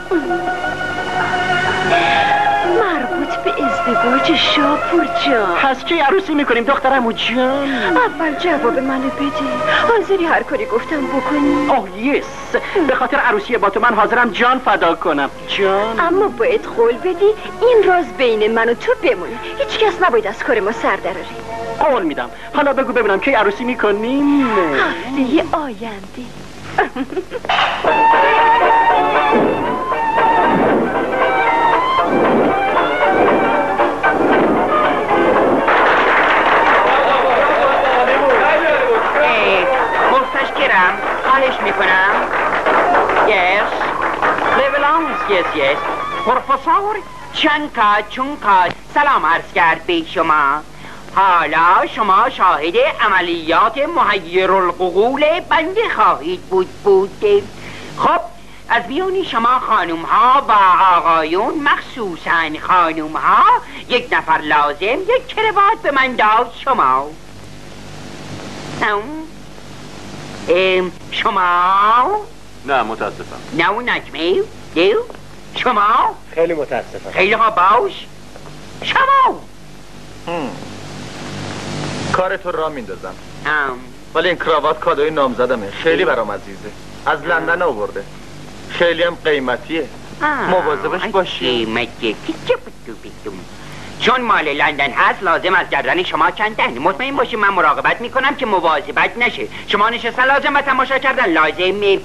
مربوط به ازدواج شاپور جان. پس کی عروسی میکنیم دختر عمو جان؟ اول جواب منو بده. حاضری هر کاری گفتم بکنی؟ اوه یس، به خاطر عروسی با تو من حاضرم جان فدا کنم. جان؟ اما باید قول بدی این راز بین من و تو بمونه. هیچ کس نباید از کار ما سر دراره. قول میدم. حالا بگو ببینم کی عروسی میکنیم؟ هفته آینده. مستشکرم، خواهش میکنم. Yes, Levelance, yes, yes. پروفسور چنکا چونکا سلام عرض کرد به شما. حالا شما شاهد عملیات محیرالعقول بنده خواهید بود بوده. خب از بیانی شما خانوم ها و آقایون، مخصوصا خانوم ها، یک نفر لازم یک کروات به من داد. شما ام شما نه متاسفم. نه نجمه دو شما خیلی متاسفم. خیلی ها باش شما کار تو را میندازم، ولی این کراوات کادوی نامزدمه. خیلی برام عزیزه، از لندن آورده، خیلی هم قیمتیه. مواظبش باشی. قیمتیه. چون مال لندن هست لازم از گردن شما کندن. مطمئن باشید من مراقبت میکنم که مواظبت نشه. شما نشستن لازم و تماشا کردن لازم.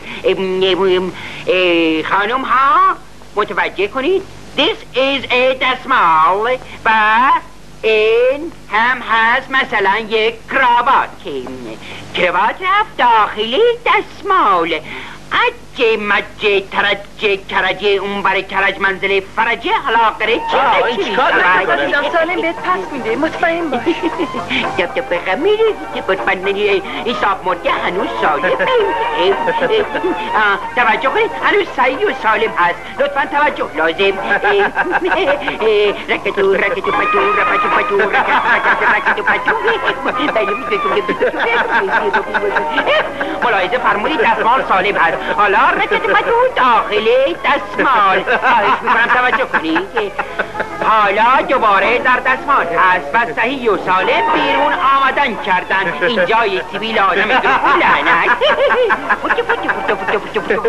خانم ها متوجه کنید This is a دستمال و این هم هست مثلا یک کراوات. کراوات رفت داخلی دستمال. اجه مجه ترجه کرجه اون برای کرج منزل فرجه حالا قره چی چی میکنه؟ سالم بهت پس میده مطمئن باش. دب دب بقیه میره مطمئن این صاحب مرده هنوز سالم. توجه کنید هنوز صحیح و سالم هست. لطفا توجه لازم. رکتو رکتو پتو رکتو پتو رکتو پتو ملاحظه فرمودید دستمال سالم هست. حالا رکت پتو داخلی دستمال. خواهش میکنم توجه کنید. حالا دوباره در دستمال هست و صحیح و سالم بیرون آمدن کردن. اینجای سیبیل آدم درو لعنت. فوتو فوتو فوتو فوتو فوتو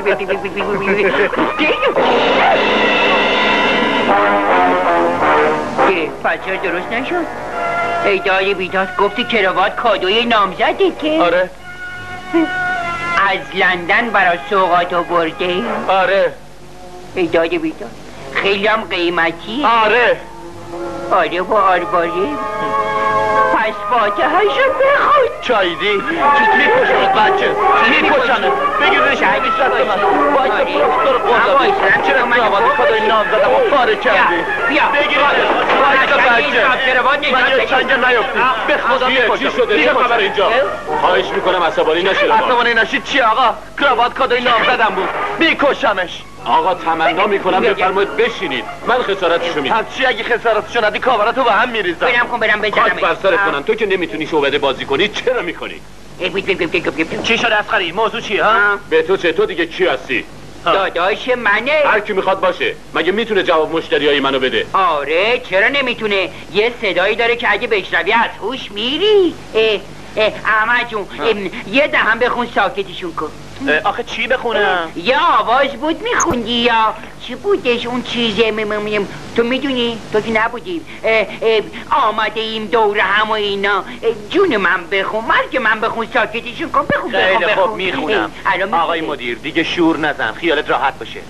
فجر درست نشد. ای داری بیداد گفتی کراوات کادوی نامزدی که؟ آره. از لندن برای سوقاتو برده؟ آره. ای داری بیداد خیلی هم قیمتی؟ آره. آره با آرباره. پس فاتحه‌شو بخون. چایدی میکشنت بچه میکشنت بگیرش همیشه از من وایسا پروفسور قوزم چرا کراوات کادوی نام زدم و پاره کردی بگیرش وایسا بچه من یه چنگه نیفتی به خدا میکشم دیگه خبر اینجا. خواهش میکنم عصبانی نشید. عصبانی نشید چی آقا؟ کراوات کادوی نام زدم بود میکشمش. آقا تمنا میکنم بفرمایید بشینید من خسارتشو میدم. پس چی اگه خسارتشو ندی کاوراتو به هم میریزم. برم کن برم بزنم. خاک بر سرت کنن. تو که نمیتونی شعبده بازی کنی چرا میکنی؟ چی شده اسخری؟ موضوع چیه ها؟ به تو چه؟ تو دیگه کی هستی؟ داداش منه. هر کی میخواد باشه. مگه میتونه جواب مشتریای منو بده؟ آره چرا نمیتونه؟ یه صدایی داره که اگه بشنوی از هوش میری. احمد جون یه دهم بخون ساکتشون کن. آخه چی بخونم؟ یه آواز بود میخوندی یا چی بودش اون چیزه ممیم تو میدونی؟ تو که نبودی آمده ایم دور هم و اینا. جون من بخون مرگ من بخون ساکتشون کن بخون بخون خیلی خوب میخونم. آقای مدیر دیگه شور نزن خیالت راحت باشه.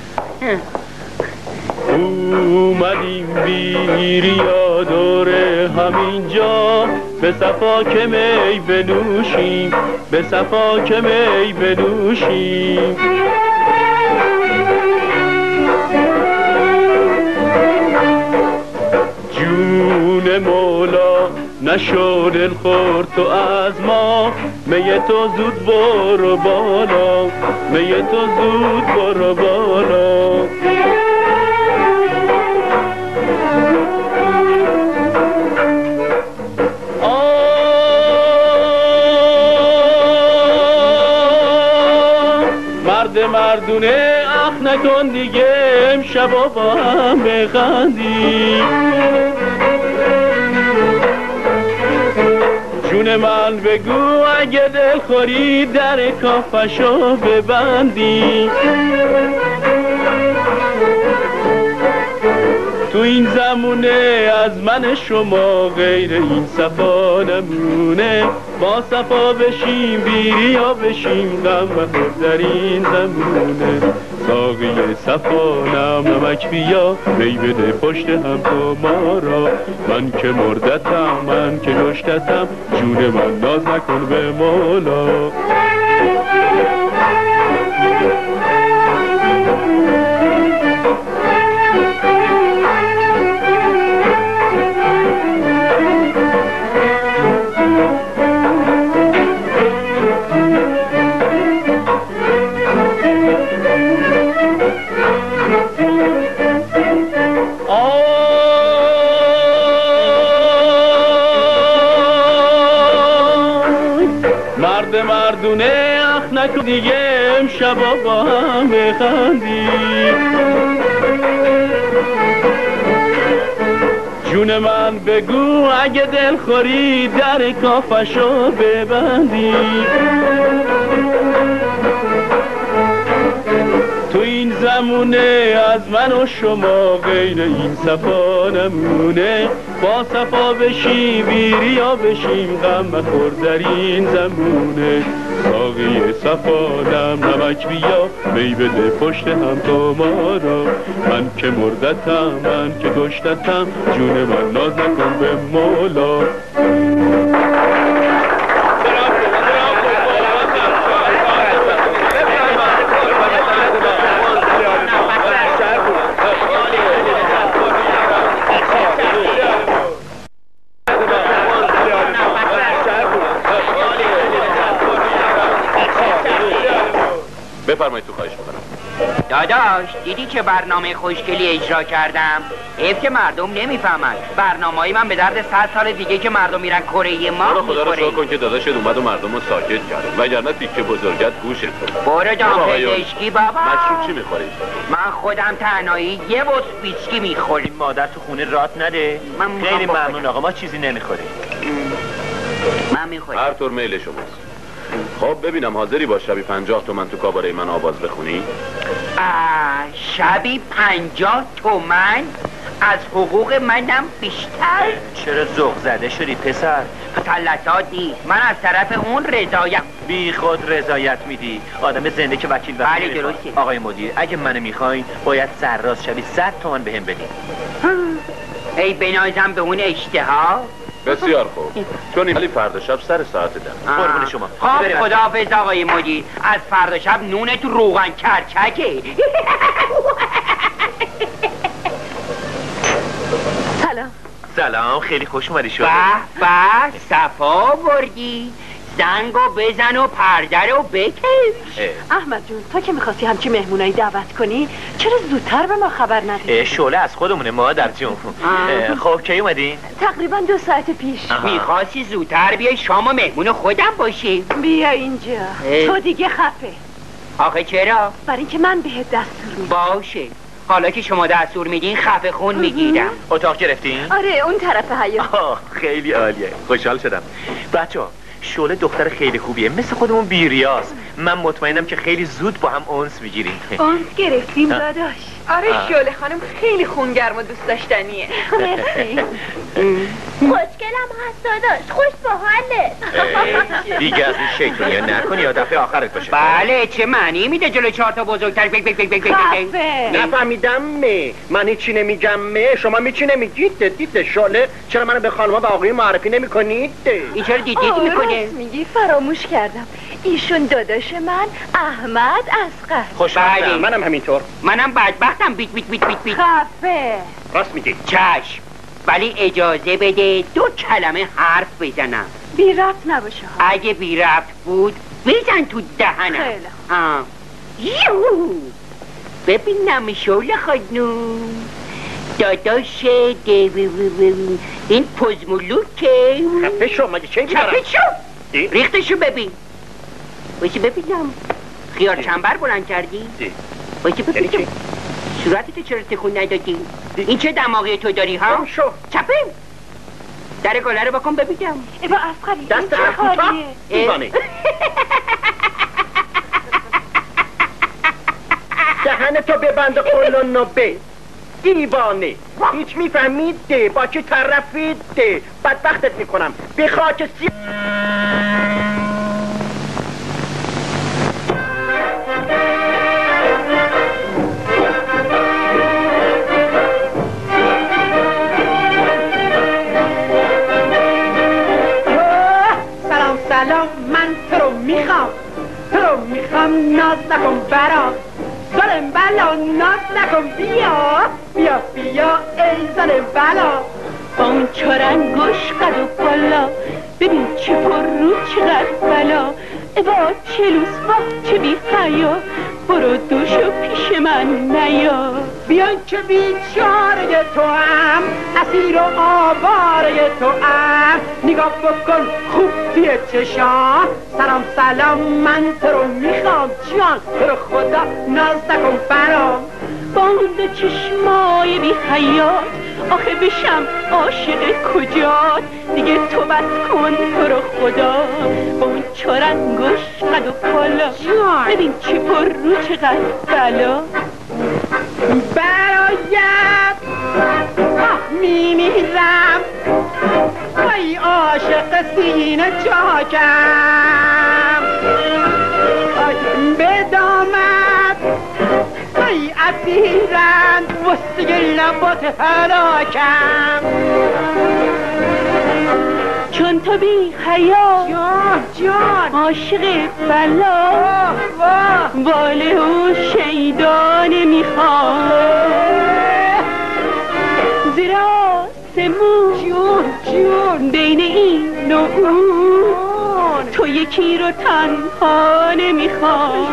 اومدیم بیریا دور همینجا به صفا که می بنوشیم به صفا که می بنوشیم. جون مولا نشو دل خورد تو از ما می تو زود برو بالا می تو زود برو بالا. مرد مردونه اخ نکن دیگه امشب با هم بخندی. جون من بگو اگه دل خوری در کافشو ببندی. تو این زمونه از من شما غیر این صفا نمونه. با صفا بشیم بیریا بشیم غم و خود در این زمونه. ساقی صفا نم نمک بیا می بده پشت هم تو ما را. من که مردتم من که کشتتم جون من ناز نکن به مولا. مردونه اخ نکن دیگه امشب با هم بخندی. جون من بگو اگه دل خوری در کافشو ببندی. تو این زمونه از من و شما غیر این صفا نمونه با صفا بشیم بیریا بشیم غم مخور در این زمونه ساقی صفا نم نمک بیا می بده پشت هم تو ما را من که مردتم من که کشتتم جون من ناز نکن به مولا بفرمایید تو خواهش میکنم. داداش دیدی چه برنامه خوشگلی اجرا کردم؟ حیف که مردم نمیفهمن. برنامه‌ای من به درد صد سال دیگه که مردم میرن کره ما برو خدا رو شکر کن که داداشت اومد و مردم رو ساکت کرد وگرنه تیکه بزرگت گوشت بود. برو دام پزشکی بابا. مشروب چی میخورید؟ من خودم تنهایی یه بطر ویسکی میخوریم. مادر تو خونه رات نده. من خیلی ممنون آقا ما چیزی نمیخوریم. من میخورم. هر طور میل شماست. خب ببینم حاضری با شبی پنجاه تومن تو کاباره من آواز بخونی؟ شبی پنجاه تومن؟ از حقوق منم بیشتر؟ چرا ذوق زده شدی پسر؟ مسلطات نیست من از طرف اون رضایت. بی خود رضایت میدی آدم زنده که وکیل وکیل. بله درسته. آقای مدیر اگه منو میخواین باید سرراست شبی صد تومن بهم بدین. ای بنازم به اون اشتها. بسیار خوب چون این ولی فردا شب سر ساعت ده. قربون شما. خب خداحافظ آقای مدیر. از فردا شب نونت روغن کرچکه. سلام. سلام خیلی خوش اومدی شما. به به صفا بردی. زنگو بزن و پرده رو بکش. احمد جون تا که میخواستی همچی مهمونایی دعوت کنی چرا زودتر به ما خبر ندادی؟ شعله از خودمونه مادر جون. خب کی اومدی؟ تقریبا دو ساعت پیش. میخواستی زودتر بیای شام و مهمون خودم باشی. بیا اینجا. تو دیگه خفه. آخه چرا؟ برای اینکه من بهت دستور میدم. باشه حالا که شما دستور میدین خفه خون میگیرم. اتاق گرفتین؟ آره اون طرف حیاط. خیلی عالیه خوشحال شدم. بچه‌ها شعله دختر خیلی خوبیه مثل خودمون بیریاست. من مطمئنم که خیلی زود با هم اونس میگیریم. اونس گرفتیم داداش. آره شعله خانم خیلی خونگرم و دوست داشتنیه. مرسی. خوشگلم هست داداش خوش با حاله. دیگه از این شکلی نکنی یا دفعه آخرت باشه. بله چه معنی میده جلو چهار تا بزرگتر بگ بگ بگ بگ بگ نفهمیدم می من هیچی نمیگم می شما میچی نمیگید. دید شعله چرا منو به خانما و آقای معرفی نمیکنید؟ این چرا دیدید میکنه؟ میگی فراموش کردم ایشون داداش من احمد اصغر. خوشحالم. منم همینطور. منم بدبختم بیت بیت بیت بیت بیت. خفه. راست میگی. چشم ولی اجازه بده دو کلمه حرف بزنم. بی ربط نباشه ها. اگه بی ربط بود بزن تو دهنم. خیلی آه. یو ببینم شعله خانوم داداش این پزمولوکه خفه شو مگه چه بیارم؟ خفه شو ریختشو ببین. بایستی ببینم خیار چنبر بلند کردی؟ بایستی ببینم صورتتو چرا تکون ندادی؟ این چه دماغی تو داری ها؟ شو چپه در گله رو بکن ببینم. ایوا اصغری دست من کوتاه دیوانه. دهنتو ببند قلون نبه دیوانه. هیچ میفهمید با چه طرفید بدبختت میکنم به خاک سی. سلام سلام من تو رو میخوام تو رو میخوام ناز نکن برام زن بلا ناز نکن بیا بیا بیا ای زن بلا با اون چرنگوش قد و بالا ببین چه پر رو چقدر بلا با چه لوس با چه بی حیا برو دوشو پیش من نیا بیان که بیچاره تو هم اسیر و آواره تو هم نگاه بکن خوب توی چشام سلام سلام من تو رو میخوام جان تو رو خدا ناز نکن برام با اون دو چشمای بی حیات آخه بشم عاشق کجات دیگه تو بس کن تو رو خدا با اون چرنگوش قد و پالا ببین چی پر رو چقدر بلا برایت میمیرم وای عاشق سینه چاکم به دامت وای اسیرند وسته لبات هلاکم چون تو بی حیا جان جان عاشق بلا واله و شیدا نمیخواد زیر آسمون جون جون بین این و اون تو یکی رو تنها نمیخواد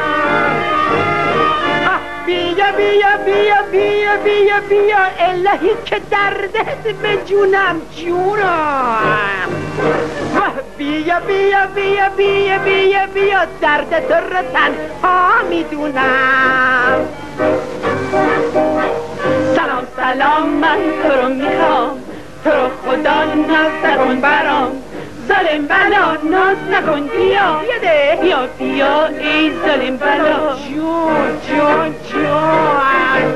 بیا بیا بیا بیا بیا بیا الهی که دردت به جونم جونم بیا بیا بیا بیا بیا بیا درد تو رو تنها میدونم سلام سلام من تو رو میخوام تو رو خدا ناز نکن برام ظالم بلا ناز نکن بیا بیا ده بیا بیا ای ظالم بلا جون جون جون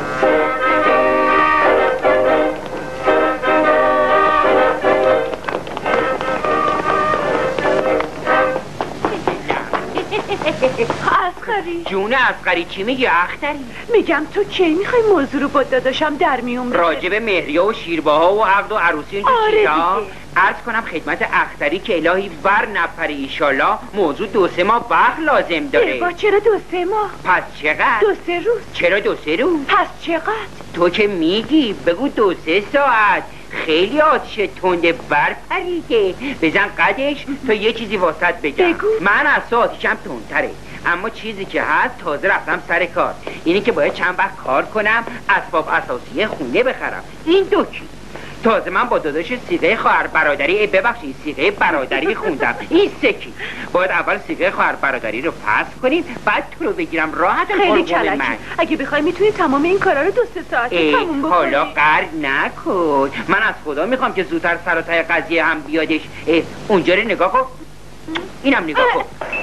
اصغری جون اصغری چی میگی اختری؟ میگم تو کی میخوای موضوع رو با داداشم در میون بذاری؟ راجب مهریه و شیرباها و عقد و عروسی اینجور آره چیزا دیگه. عرض کنم خدمت اختری که الهی بر نپره ایشالله موضوع دو سه ماه وقت لازم داره. با چرا دو سه ماه؟ پس چقدر؟ دو سه روز. چرا دو سه روز؟ پس چقدر؟ تو که میگی بگو دو سه ساعت. خیلی آتش تنده برپریده. بزن قدش تا یه چیزی واسط بگم. بگو. من از تو آتیشم تندتره، اما چیزی که هست تازه رفتم سر کار. اینی که باید چند وقت کار کنم اسباب اساسی خونه بخرم. این دو کی تازه من با داداش سیغه خواهر برادری ای ببخشید سیغه برادری خوندم. این سکی باید اول سیغه خواهر برادری رو پس کنیم بعد تو رو بگیرم راحت. خیلی چلکی. اگه بخوای میتونی تمام این کارا رو دو سه ساعته تموم بکنی. حالا قرد نکن، من از خدا میخوام که زودتر سر و ته قضیه هم بیادش. اونجا رو نگاه کن، اینم نگاه کن.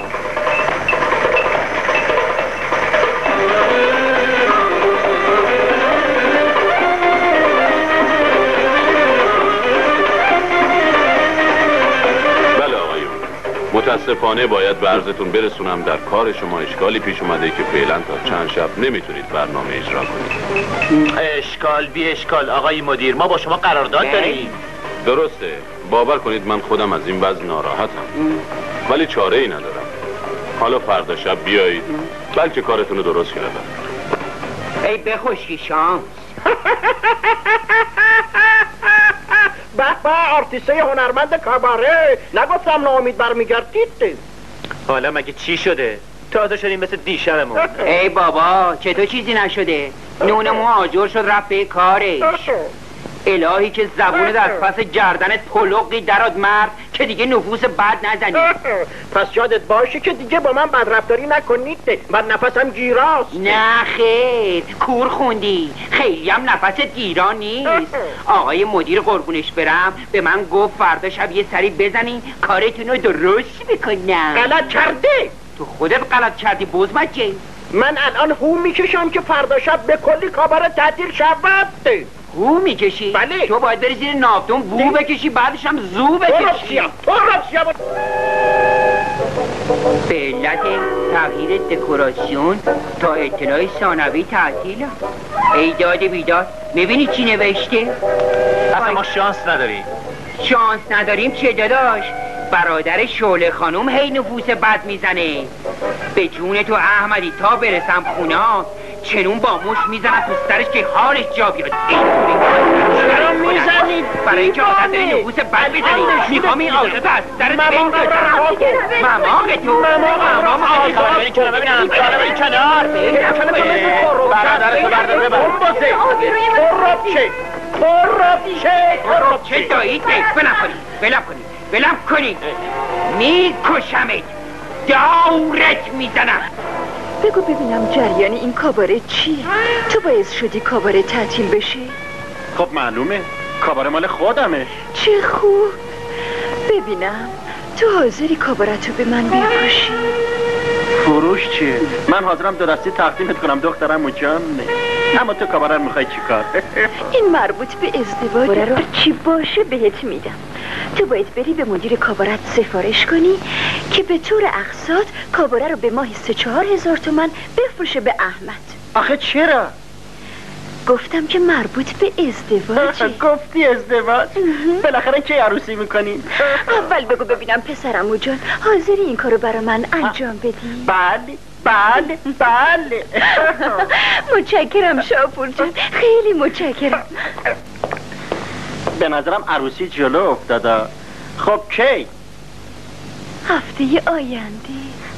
متاسفانه باید به عرضتون برسونم در کار شما اشکالی پیش اومده که فعلا تا چند شب نمیتونید برنامه اجرا کنید. اشکال بی اشکال آقای مدیر، ما با شما قرارداد داریم. درسته، باور کنید من خودم از این وضع ناراحتم ولی چاره ای ندارم. حالا فردا شب بیایید بلکه کارتون رو درست کردم. ای بخوشی شانس. به به آرتیسته هنرمند کاباره، نگفتم ناامید برمیگردید. حالا مگه چی شده؟ تازه شدیم مثل دیشبمون. ای بابا چطور چیزی نشده؟ نونمون آجر شد رفت به کارش. الهی که زبونت از پس گردنت پلوقی دراد مرد که دیگه نفوس بد نزنی. پس یادت باشه که دیگه با من بدرفتاری نکنید، من نفسم گیراست. نه خیر کور خوندی، خیلی هم نفست گیران نیست. آقای مدیر قربونش برم به من گفت فردا شب یه سری بزنین کارتون رو درست بکنم. غلط کرده. تو خودت غلط کردی بزمجه. من الان هو میکشم که فردا شب به کلی کاباره تعطیل شود. هو میکشی؟ بله. تو باید بری زیر نافتون بو بکشی بعدش هم زو بکشی. تو رفسیا به علت تغییر دکوراسیون تا اطلاع ثانوی تعطیل. ای داد بیداد میبینی چی نوشته؟ اصلا ما شانس نداریم. شانس نداریم چه داداش؟ برادر شعله خانوم هی نفوس بد میزنه. به جون تو احمدی تا برسم خونه چنون با مش میزنم تو سرش که حالش جا بیاد. چرا میزنید؟ برای اینکه عادت داری نفوس بد بزنی. میخوام این عادت از سرت بین کنم. مماغ تو ممام آزاد ببین کنار ببینم ببین کنار برادر تو بردار ببر. ترابچه ترابچه ترابچه دایید بلم کنی بلم کنی بلم کنی میکشمت دورت میزنم. بگو ببینم جریان این کاباره چیه؟ تو باعث شدی کاباره تعطیل بشه؟ خب معلومه کاباره مال خودمه. چه خوب. ببینم تو حاضری کابارتو به من بفروشی؟ فروش چیه؟ من حاضرم دو دستی تقدیمت کنم دخترم جان. اما تو کاباره میخوای چی کار؟ این مربوط به ازدواج رو چی باشه بهت میدم. تو باید بری به مدیر کابارت سفارش کنی که به طور اقساط کاباره رو به ماهی سه چهار هزار تومن بفروشه به احمد. آخه چرا؟ گفتم که مربوط به ازدواجه. گفتی ازدواج؟ بالاخره کی عروسی میکنیم؟ اول بگو ببینم پسرمو جان حاضری این کارو برا من انجام بدی؟ بله بله بله. متشکرم شاپور جان، خیلی متشکرم. به نظرم عروسی جلو افتاده. خب کی؟ هفته آینده.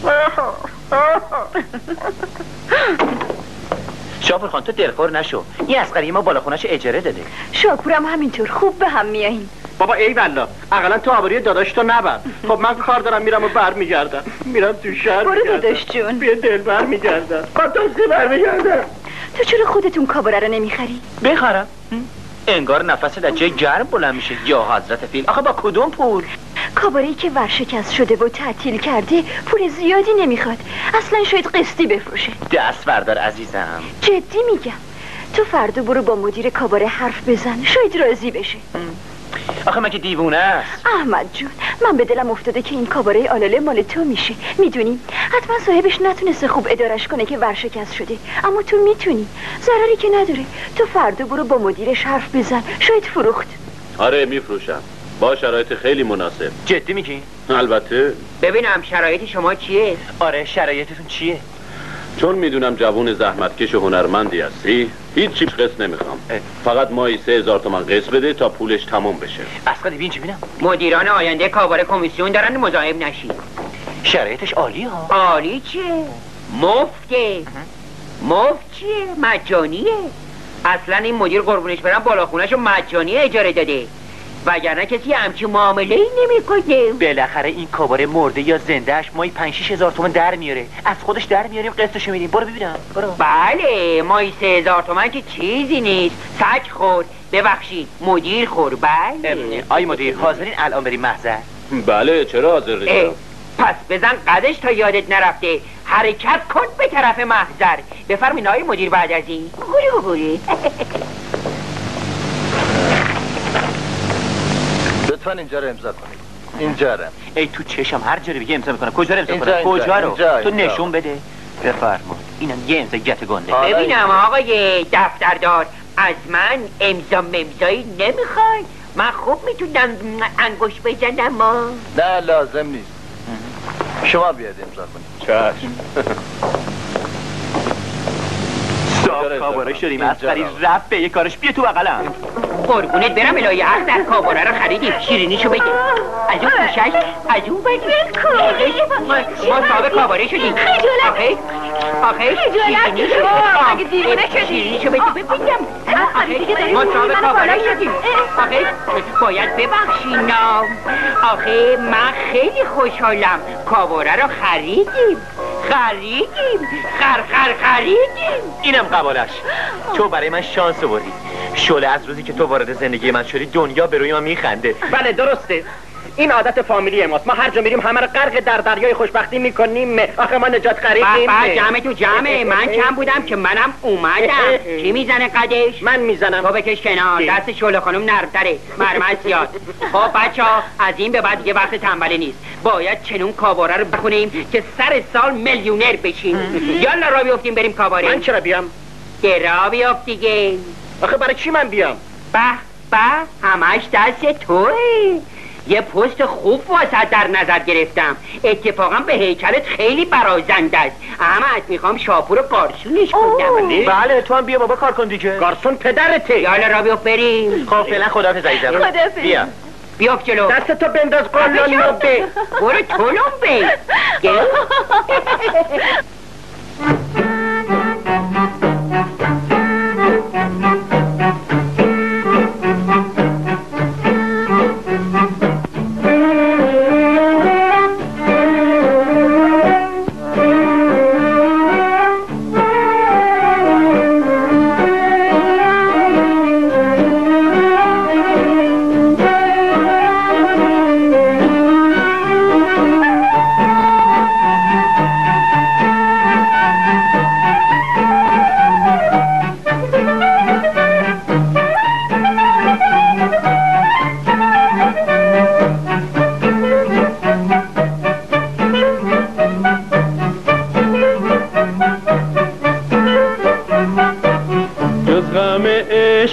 شاپور خان تو دلخور نشو، این اسقری ما بالا خونش اجاره داده. شاپورم همینطور خوب به هم میایین. بابا ای والله اقلا تو آوری داداش تو نبر. خب من کار دارم میرم و بر میگردم. میرم تو شهر. برو داداش جون. بیا دل بر میگردم. با تاکسی بر میگردم. تو چرا خودتون کاباره رو نمیخری؟ بخرم. انگار نفست از جای گرم بلند میشه. یا حضرت فیل، آخه با کدوم پول؟ کاباره‌ای که ورشکست شده و تعطیل کرده پول زیادی نمیخواد. اصلا شاید قسطی بفروشه. دست بردار عزیزم. جدی میگم. تو فردا برو با مدیر کاباره حرف بزن، شاید راضی بشه. آخه من که دیوونه است. احمد جون، من به دلم افتاده که این کاباره آلاله مال تو میشه. میدونی حتما صاحبش نتونسته خوب ادارش کنه که ورشکست شده، اما تو میتونی. ضرری که نداره. تو فردا برو با مدیرش حرف بزن، شاید فروخت. آره میفروشم با شرایط خیلی مناسب. جدی میگی؟ البته. ببینم شرایط شما چیه؟ آره شرایطتون چیه؟ چون میدونم جوون زحمتکش و هنرمندی هستی هیچ چیز قسط نمیخوام. فقط ماهی سه هزار تومن قسط بده تا پولش تموم بشه. اصلا ببین چی بینم؟ مدیران آینده کاباره کمیسیون دارن مزاحم نشی. شرایطش عالی ها. عالی چیه؟ مفته. مفت چیه؟ مجانیه. اصلا این مدیر قربونش برم بالا خونش رو مجانی اجاره داده، وگرنه کسی همچین معامله ای نمیکنه. بالاخره این کاباره مرده یا زندهش ماهی پنج شش هزار تومن در میاره. از خودش در میاریم قسطشو میدیم. برو ببینم. برو. بله ماهی سه هزار تومن که چیزی نیست. سگ خور. ببخشید مدیر خور. بله. آی مدیر حاضرین الان بریم محضر؟ بله چرا حاضر نیستم؟ پس بزن قدش تا یادت نرفته. حرکت کن به طرف محضر. بفرمین آی مدیر بعد از این. گوری گوری. لطفاً اینجا رو امضا کنید. اینجا رو. ای تو چشم هر جوری بگه امضا میکنه. کجا رو امضا کنه؟ کجا رو؟ تو نشون بده. بفرما. اینم یه امضا گت گنده. ببینم آقای دفتردار، از من امضا ممضایی نمیخوای؟ من خوب میتونم انگشت بزنم. ما نه لازم نیست. شما بیاید امضا کنید. چشم. صاحب کاباره شدیم. اسقری رفت به یه کارش. بیا تو بغلم. قربونت برم الهی حق در کاباره رو خریدیم. شیرینیشو بگیر. از اون پوشش از اون بگیر. ما صاحب کاباره شدیم. آخه آخه شیرینیشو اگه دیوونه شدی شیرینیشو بگیر ببینم. ما صاحب کاباره شدیم. آخه باید ببخشین. آخه من خیلی خوشحالم کاباره رو خریدیم. خریدیم. خر خر خریدیم. اینم قبالش. تو برای من شانس آوردی. شعله از روزی که تو وارد زندگی من شدی دنیا به روی من میخنده. بله درسته. این عادت فامیلی ماست. ما هر جا میریم همه رو غرق در دریای خوشبختی میکنیم. آخه ما نجات خریدیم. بعد جمع تو جمعه. من کم بودم که منم اومدم. کی میزنه قدش؟ من میزنم. تو بکش کنار. دست شعله خانم نرم‌تره. مرمن زیاد. خب بچه‌ها از این به بعد دیگه وقت تنبلی نیست. باید چنون کاباره رو بخونیم که سر سال میلیونر بشیم. یالا را بیافتیم بریم کاباره. من چرا بیام؟ که را بیافت دیگه. آخه برای چی من بیام؟ به به همش دست توه. یه پست خوب واسه در نظر گرفتم. اتفاقا به هیکلت خیلی برازنده است. احمد میخوام شاپور و گارسونش کنم. بله تو هم بیا بابا کار کن دیگه. گارسون پدرته. یالا را بیافت بریم. خب فعلا خداحافظ عزیزم. خداحافظ. بیا بیافت جلو. دست تو بنداز قلانی رو به. برو تولم به.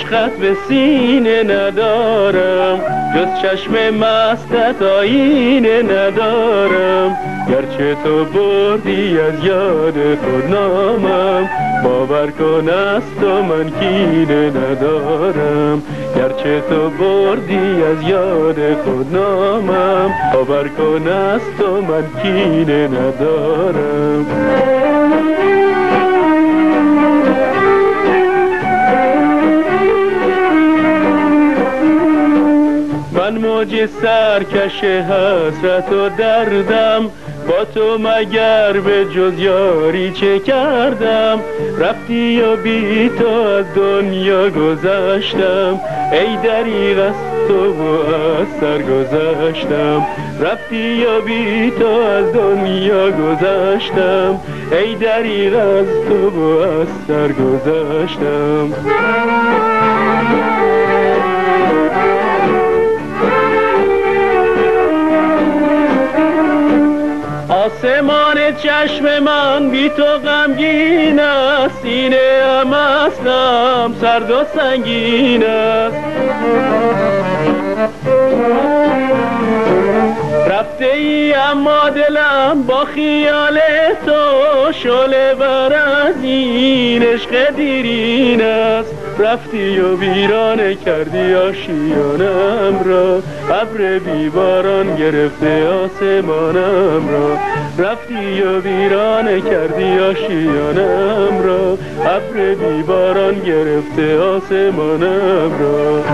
عشقت به سینه ندارم، جز چشم مستت آینه ندارم. گرچه تو بردی از یاد خود نامم، باور کن از تو من کینه ندارم. گرچه تو بردی از یاد خود نامم، باور کن از تو من کینه ندارم. من موج سرکش حسرت و دردم، با تو مگر به جز یاری چه کردم؟ رفتی و بی تو از دنیا گذشتم، ای دریغ از تو و از سر گذشتم. رفتی و بی تو از دنیا گذشتم، ای دریغ از تو و از سر گذشتم. آسمان چشم من بی تو غمگین است، سینه ام اصلم سرد و سنگین است. رفته ای اما دلم با خیال تو، شعله بر از این عشق دیرین است. رفتی و ویرانه کردی آشیانم را، ابر بیباران گرفته آسمانم را. رفتی و ویرانه کردی آشیانم را، ابر بیباران گرفته آسمانم را.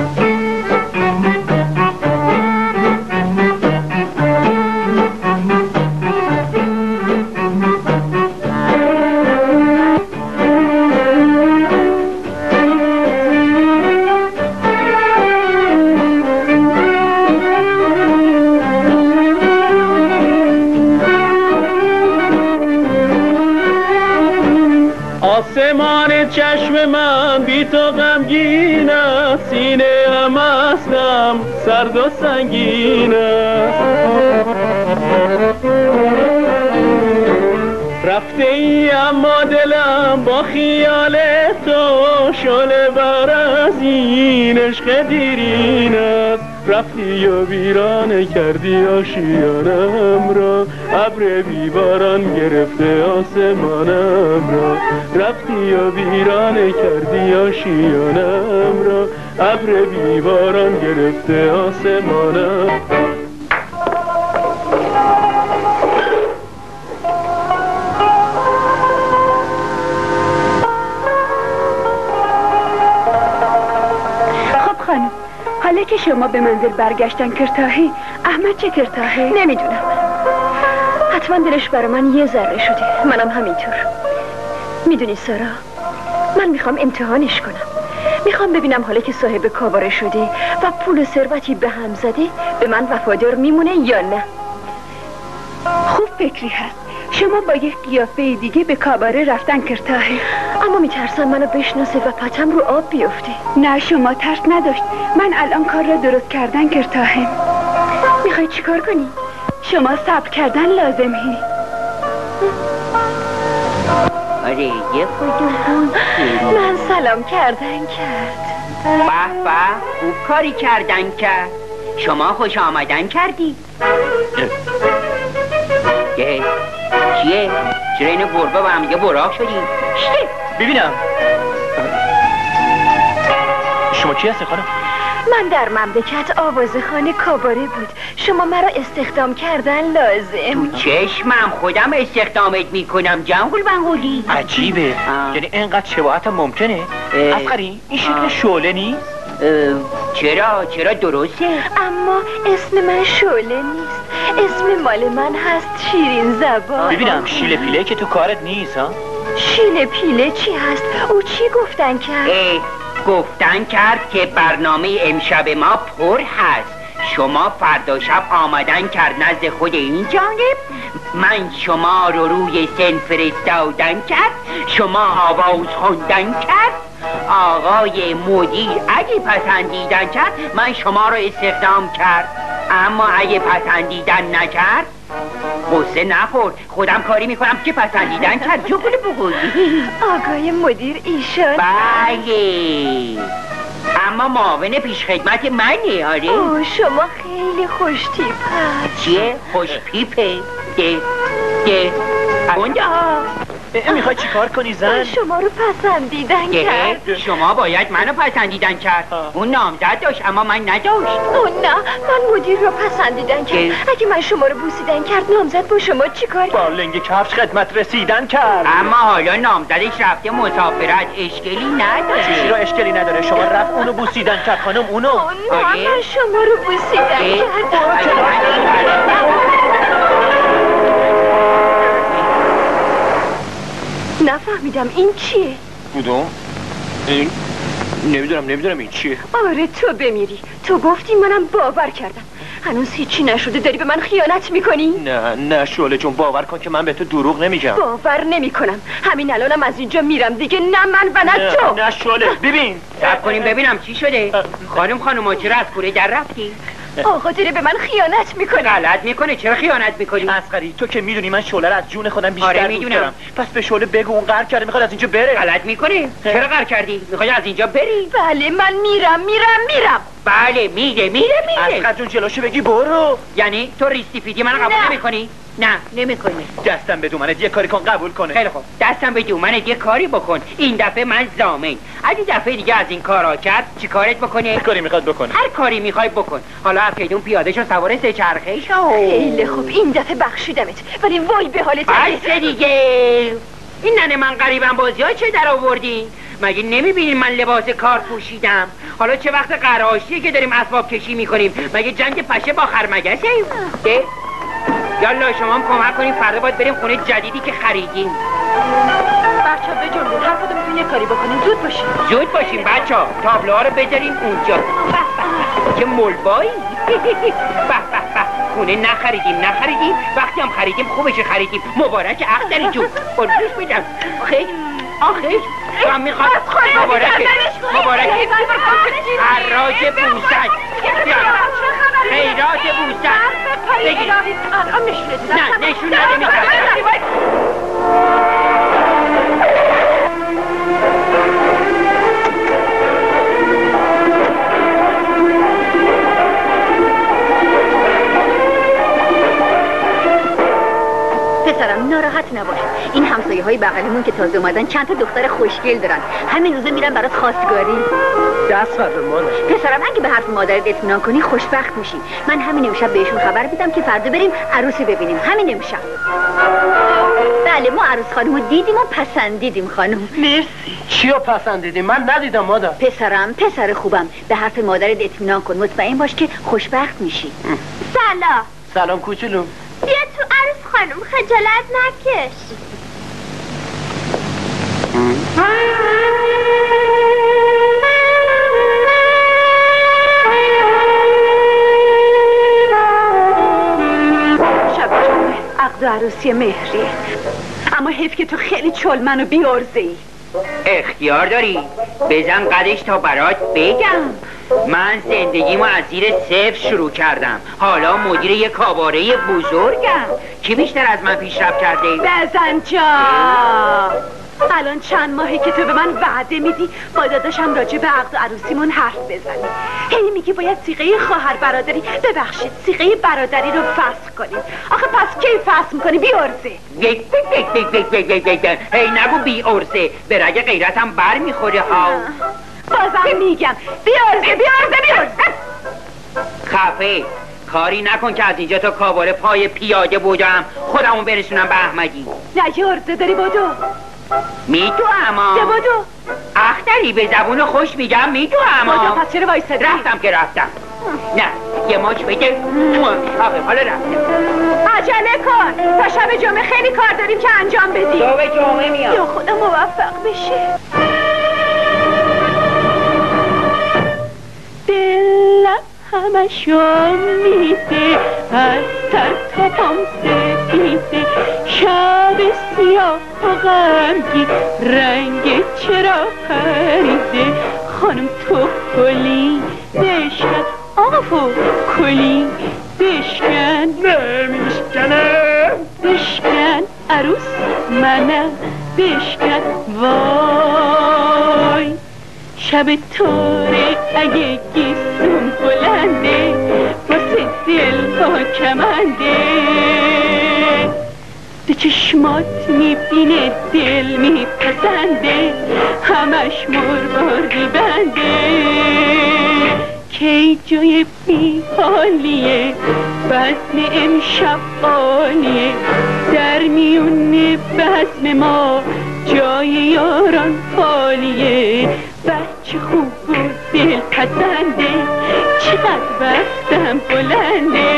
آسمان چشم من بی تو غمگین است، سینه ام اصلم سرد و سنگین است. رفته ای اما دلم با خیال تو، شعله بر از این عشق دیرین است. رفتی و ویرانه کردی آشیانم را، ابر بیباران گرفته آسمانم را. رفتی و ویرانه کردی آشیانم را، ابر بیباران گرفته آسمانم. حالا که شما به منزل برگشتن کرتاهی، احمد چه کرتاهی؟ نمیدونم، حتما دلش برای من یه ذره شده، منم همینطور. میدونی سارا، من میخوام امتحانش کنم. میخوام ببینم حالا که صاحب کاباره شده و پول و ثروتی به هم زده، به من وفادار میمونه یا نه. خوب فکری هست. شما با یک قیافه دیگه به کاباره رفتن کرتاهی، اما میترسم منو بشناسه و پتم رو آب بیفته. نه، شما ترس نداشت. من الان کار را درست کردن کرتاهی. میخوای چی کار کنی؟ شما صبر کردن لازمه. آره یه خودو من سلام کردن کرد. به به، خوب کاری کردن کرد. شما خوش آمدن کردی. یه چیه؟ چرا این گربه با هم دیگه براق شدیم؟ چیه؟ ببینم شما چی هستی خانم؟ من در مملکت آوازخانه کاباره بود. شما مرا استخدام کردن لازم. تو چشمم خودم استخدامت میکنم جنگل بنگولی. عجیبه، یعنی اینقدر شباهت ممکنه؟ افخری این شکل شعله نیست؟ چرا؟ چرا درسته؟ اما اسم من شعله نیست، اسم مال من هست شیرین زبان. ببینم شیله پیله که تو کارت نیست ها؟ شیله پیله چی هست؟ او چی گفتن کرد؟ گفتن کرد که برنامه امشب ما پر هست. شما فردا شب آمدن کرد نزد خود این جانب، من شما رو روی سن فرستادن کرد، شما آواز خوندن کرد، آقای مدیر اگه پسندیدن کرد من شما رو استخدام کرد. اما اگه پسندیدن نکرد غصه نخور، خودم کاری میکنم که پسندیدن کرد. جو گل بگویی آقای مدیر ایشان؟ بله. اما معاون پیش خدمت منی. آره اوه شما خیلی خوش تیپ هست. چیه؟ خوش پیپه؟ ده ده گنده ها. میخوای چی کار کنی زن؟ شما رو پسندیدن کرد. شما باید منو پسندیدن کرد. اون نامزد داشت اما من نداشت. اون نه، من مدیر رو پسندیدن کرد. اگه من شما رو بوسیدن کرد نامزد با شما چی کار؟ با لنگ کفش خدمت رسیدن کرد. اما حالا نامزدش رفته مسافرت، اشکلی نداره. چیزی رو اشکلی نداره. شما رفت اونو بوسیدن کرد خانم اونو. اون نه، من شما رو بوسیدن کرد. نفهمیدم این چیه؟ کدوم؟ این نمیدونم نمیدونم این چیه. آره تو بمیری. تو گفتی منم باور کردم. هنوز هیچی نشده داری به من خیانت میکنی؟ نه نه شعله جون باور کن که من به تو دروغ نمیگم. باور نمیکنم. همین الانم از اینجا میرم دیگه. نه من و نه, نه تو. نه شعله ببین صبر کنیم ببینم چی شده. خانم خانم چرا از کوره در رفتی؟ آقا داره به من خیانت میکنه. غلط میکنه. چرا خیانت میکنی؟ اصغری تو که میدونی من شعله رو از جون خودم بیشتر آره دوست دارم. پس به شعله بگو اون قهر کرده میخواد از اینجا بره. غلط میکنه. چرا قهر کردی؟ میخوای از اینجا بری؟ بله من میرم میرم میرم. بله میره میره میره. اصغر جون جلوشو بگی برو. یعنی تو ریستی پیدی من قبول نمیکنی؟ نه نمیکنی. دستم به دومنت یه کاری کن قبول کنه. خیلی خوب دستم به دومنت یه کاری بکن. این دفعه من ضامن. اگه دفعه دیگه از این کارا کرد چی کارت بکنه؟ هر کاری میخواد بکنه. هر کاری میخوای بکن. حالا افیدون پیاده شو سوار سه چرخه شو. خیلی خوب این دفعه بخشیدمت ولی وای به حالت. بس دیگه. این ننه من غریبم بازی ها چه در آوردین؟ مگه نمیبینین من لباس کار پوشیدم؟ حالا چه وقت قراشیه که داریم اسباب کشی میکنیم؟ مگه جنگ پشه با خرمگسه؟ ده یالا شما هم کمک کنیم فردا باید بریم خونه جدیدی که خریدیم. بچه ها بجنبین هر کدومتون یه کاری بکنیم. زود باشیم زود باشیم بچه ها. تابلوها رو بذاریم اونجا. به به چه ملبایی. به به به خونه نخریدیم نخریدیم وقتی هم خریدیم خوبش خریدیم. مبارک اختری جون. قربونش میدم. آخه آخه من میخوام مبارکه مبارکه حراج بوسک خیرات بوسک بگیر. نه نشون نده میکنم. پسرم ناراحت نباش. این همسایه های بغلیمون که تازه اومدن چند تا دختر خوشگل دارن. همین روزه میرن برات خواستگاری. دست فردا مادر. پسرم اگه به حرف مادرت اطمینان کنی خوشبخت میشی. من همین امشب بهشون خبر میدم که فردا بریم عروسی ببینیم. همین امشب. بله ما عروس خانمو دیدیم و پسندیدیم خانم. مرسی. چیو پسندیدیم؟ من ندیدم مادر. پسرم پسر خوبم به حرف مادرت اطمینان کن. مطمئن باش که خوشبخت میشی. سلام. سلام کوچولو. بیا تو عروس خانم خجالت نکش. شب عقد و عروسی مهریه. اما حیف که تو خیلی چلمن و بیارزه ای. اختیار داری بزن قدش تا برات بگم. من زندگیمو از زیر صفر شروع کردم. حالا مدیر یک کاباره بزرگم. کی بیشتر از من پیشرفت کرده؟ بزن جا. الان چند ماهی که تو به من وعده میدی با داداشم راجع به عقد و عروسیمون حرف بزنی. هی میگی باید صیغه خواهر برادری ببخشید صیغه برادری رو فسخ کنیم. آخه پس کی فسخ میکنی بیارزه؟ هی نگو بیارزه. به رگ غیرتم بر میخوره ها. بازم میگم بیارزه بیارزه بیارزه. خفه کاری نکن که از اینجا تا کاباره پای پیاده بودم خودمون برسونم به احمدی. نه یارزه داری بدو. میدو اما ده بدو. اختری به زبون خوش میگم میدو اما بدو پس چرا وایسادی؟ رفتم که رفتم. نه یه ماچ بده. آخه حالا رفتم. عجله کن تا شب جمعه خیلی کار داریم که انجام بدیم. شب جمعه میاد. یا خدا موفق بشه. دلم همشو میده از سر تا پام سفیده شب سیاه و غمگین رنگ چرا خریده خانم تو کلی بشکن آقا کلی بشکن نمیشکنم بشکن عروس منم بشکن وای شب توره اگه گیسون بلنده واسه دل ها کمنده به چشمات میبینه دل میپسنده همش مرواری بنده کی جای بی حالیه بزم امشب عالیه در میون بزم ما جای یاران خالیه بچه خوب و دل پسنده چقدر وقتم بلنده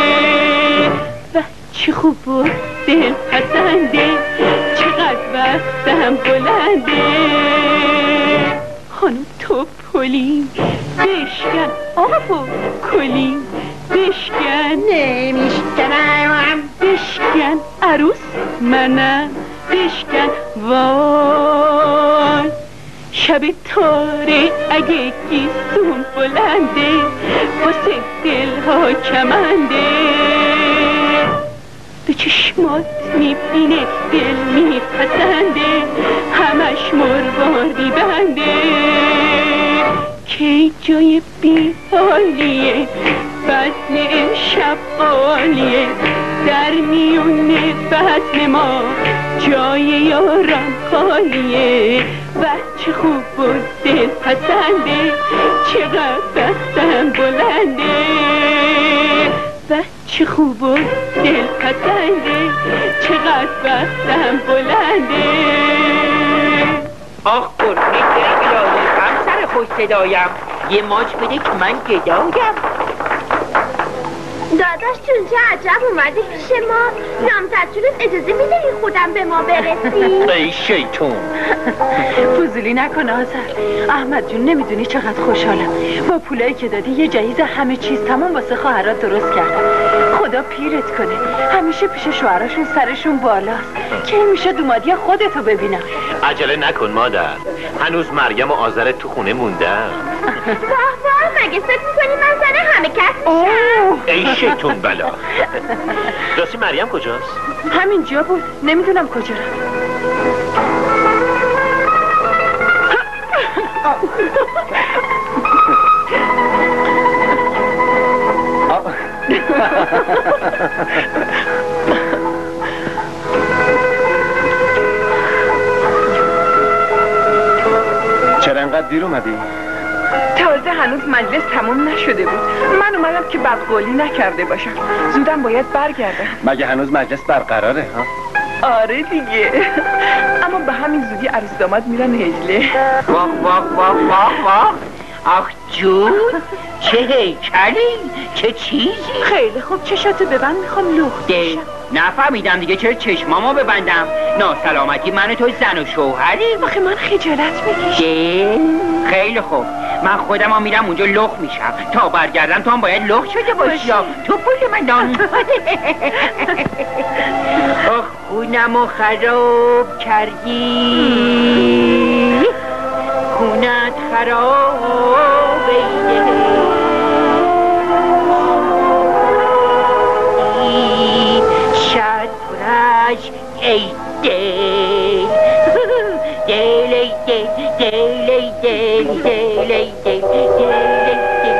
بچه خوب و دل پسنده چقدر وقتم بلنده خانم تو پلی بشکن آبو کلی بشکن نمیشکنم بشکن عروس منم بشکن وای شب تاره اگه گیسون بلنده واسه دلها کمنده به چشمات میبینه دل میپسنده همش مرواری بنده کی جای بی حالیه بزم امشب عالیه در میون بزم ما جای یاران خالیه بچه خوب و دل پسنده چقدر بختم بلنده بچه خوب و دل پسنده چقدر بختم بلنده آخ قربونی که الهی همسر خوش صدایم یه ماچ بده که من گدایم داداش جون چه عجب اومدی پیش ما نامزد جونت اجازه میدهی خودم به ما برسی ای شیطون فضولی نکن آذر احمد جون نمیدونی چقدر خوشحالم با پولایی که دادی یه جهیز همه چیز تمام واسه خواهرات درست کردم خدا پیرت کنه همیشه پیش شوهراشون سرشون بالاست که میشه دومادی خودتو ببینم عجله نکن مادر هنوز مریم و آذر تو خونه موندن واه واه مگه فکر میکنی من زنه همه کس میشم ای شیطون بلا راستی مریم کجاست؟ همینجا بود نمیدونم کجا چرا انقدر دیر اومدی؟ تازه هنوز مجلس تموم نشده بود من اومدم که بدقولی نکرده باشم زودم باید برگردم مگه هنوز مجلس برقراره ها؟ آره دیگه اما به همین زودی عروس داماد میرن هجله واق واق واق واق واق آخ جون چه هیکلی چه چیزی خیلی خوب چشاتو ببند میخوام لخت بشم نفهمیدم دیگه چرا چشمامو ببندم ناسلامتی من تو زن و شوهری آخه من خجالت میکشم خیلی خوب من خودم هم میرم اونجا لخت میشم تا برگردم تو هم باید لخت شده باشی تو پول من دان آخ خونمو خراب کردی خونت خراب شطرش ای دل دل ای دل دل ای دل دل ای دل دل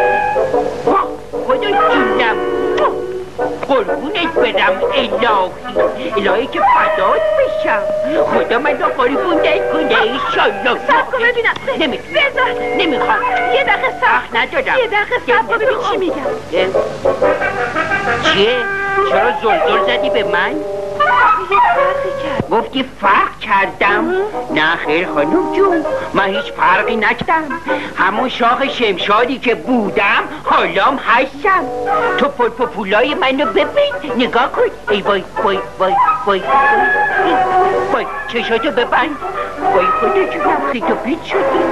خدا جونم قربونت برم الهی الهی که فدات بشم خدا من رو قربونت کنه ایشالله سب کن ببینم نمیخوام نمیخوام یه دقیقه سب ندارم یه دقیقه سب کن ببین چی میگم چیه؟ چرا زل زل زدی به من؟ گفتی فرق کردم؟ نه خیر خانم جون من هیچ فرقی نکردم همون شاخ شمشادی که بودم حالام هستم تو پل پولای منو ببین نگاه کن ای وای وای وای وای وای چشاتو ببند وای خدا جونم خیلی تو پیچ شدی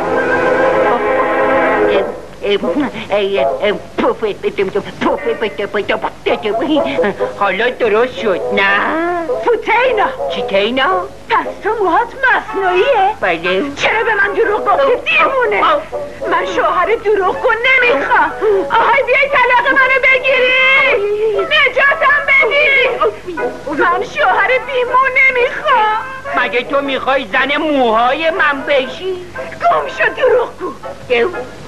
حالا درست شد نه فوتینا چی تینا؟ پس تو موهات مصنوعیه؟ بله چرا به من دروغ گفتی دیوونه؟ من شوهر دروغ کن نمیخوام آهای بیای طلاق منو بگیری نجاتم بدی من شوهر بیمون نمیخوام مگه تو میخوای زن موهای من بشی؟ گم شد دروغ کن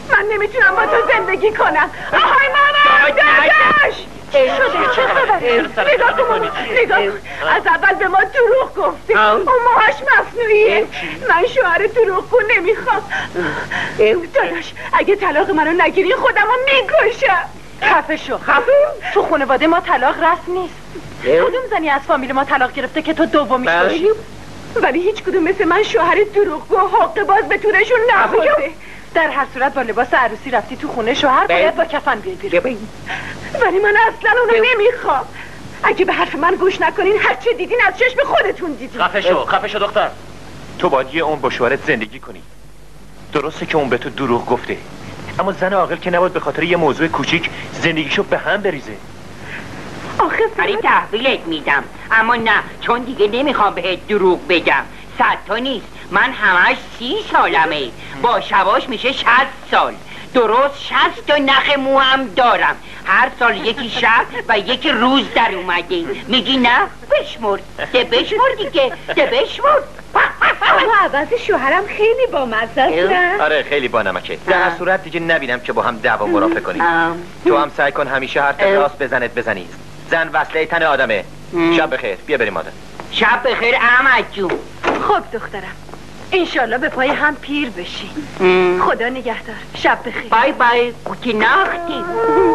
من نمیتونم با تو زندگی کنم. آهای مامان داداش چی شده؟ چه خبره؟ نگاه کن نگاه کن از اول به ما دروغ گفته. اون موهاش مصنوعیه. من شوهر دروغگو نمیخوام. داداش اگه طلاق منو نگیری خودم رو میکشم. خفه شو. خفه؟ تو خانواده ما طلاق رسم نیست. کدوم زنی از فامیل ما طلاق گرفته که تو دومیش باشی؟ ولی هیچ کدوم مثل من شوهر دروغگو حق باز به تونشون نخورده. در هر صورت با لباس عروسی رفتی تو خونه شوهر باید با کفن بیای بیرون. ولی من اصلا اونو نمیخوام. اگه به حرف من گوش نکنین هر چه دیدین از چشم خودتون دیدین. خفه شو خفه شو دختر. تو باید یه اون با شوهرت زندگی کنی. درسته که اون به تو دروغ گفته، اما زن عاقل که نباید به خاطر یه موضوع کوچیک زندگیشو به هم بریزه. آخه برای تحویلت میدم، اما نه، چون دیگه نمیخوام بهت دروغ بگم. صد تا نیست، من همش سی سالمه، با شواش میشه شصت سال. درست شصت تا نخ مو هم دارم. هر سال یکی شب و یک روز در اومده. میگی نه؟ بشمر. ده بشمر دیگه. ده بشمر. اما عوض شوهرم خیلی با مزه است. آره خیلی با نمکه. در هر صورت دیگه نبینم که با هم دعوا مرافع کنیم. تو هم سعی کن همیشه حرف راست بزنت بزنی. زن وصله تن آدمه. شب بخیر. بیا بریم مادر. شب بخیر احمد جون. خب دخترم، انشالله به پای هم پیر بشی. خدا نگهدار. شب بخیر. بای بای. گوتی ناختی.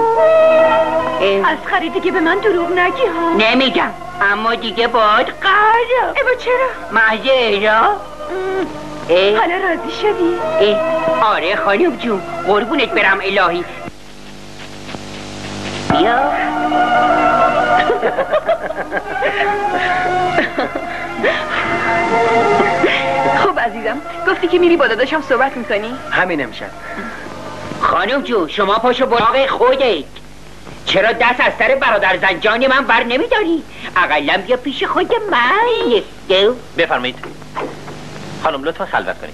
از خریدی که به من دروغ نگی ها. نمیگم، اما دیگه باید قرار. ای با چرا؟ محضه را حالا راضی شدی؟ آره خانم جون، قربونت برم الهی. بیا. خب عزیزم، گفتی که میری با داداشم صحبت میکنی؟ همین امشب. خانم جون شما پاشو براغ خودت. چرا دست از سر برادر زنجان من بر نمیداری؟ اقلا بیا پیش خود من. بفرمایید خانم، لطفا خلوت کنید.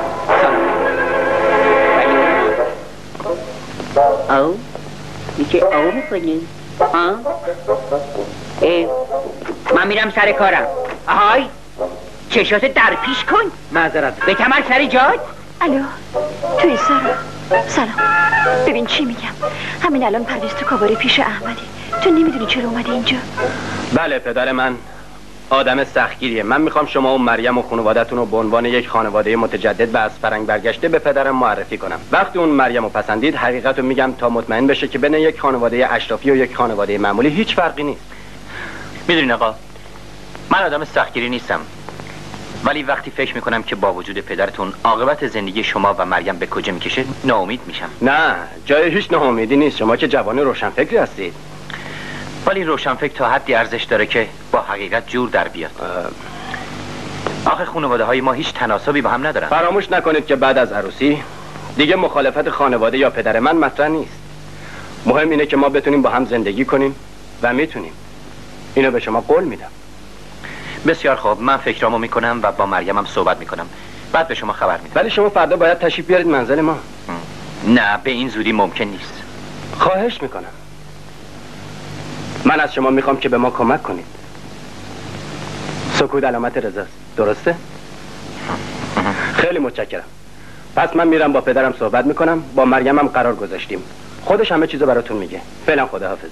او میشه او میکنی؟ ها؟ من میرم سر کارم. آهای چشات در پیش کن. معذرت. به تمر سر جاد. الو توی سارا سلام. ببین چی میگم، همین الان پرویز تو کاباره پیش احمده. تو نمیدونی چرا اومده اینجا؟ بله پدر من آدم سختگیریه. من میخوام شما و مریم و خانواده‌تون رو به عنوان یک خانواده متجدد و از فرنگ برگشته به پدرم معرفی کنم. وقتی اون مریم رو پسندید حقیقت رو میگم تا مطمئن بشه که بین یک خانواده اشرافی و یک خانواده معمولی هیچ فرقی نیست. میدونین آقا، من آدم سختگیری نیستم، ولی وقتی فکر میکنم که با وجود پدرتون عاقبت زندگی شما و مریم به کجا میکشه ناامید میشم. نه جای هیچ ناامیدی نیست. شما که جوان روشنفکری هستید. ولی روشنفکر تا حدی ارزش داره که با حقیقت جور در بیاد. آخه خانواده های ما هیچ تناسبی با هم ندارن. فراموش نکنید که بعد از عروسی دیگه مخالفت خانواده یا پدر من مطرح نیست. مهم اینه که ما بتونیم با هم زندگی کنیم و میتونیم. اینو به شما قول میدم. بسیار خوب، من فکرامو میکنم و با مریمم صحبت میکنم، بعد به شما خبر میدم. ولی شما فردا باید تشریف بیارید منزل ما. نه به این زودی ممکن نیست. خواهش میکنم. من از شما میخوام که به ما کمک کنید. سکوت علامت رضاست، درسته؟ خیلی متشکرم. پس من میرم با پدرم صحبت میکنم. با مریمم قرار گذاشتیم، خودش همه چیزو براتون میگه. فعلا خداحافظ.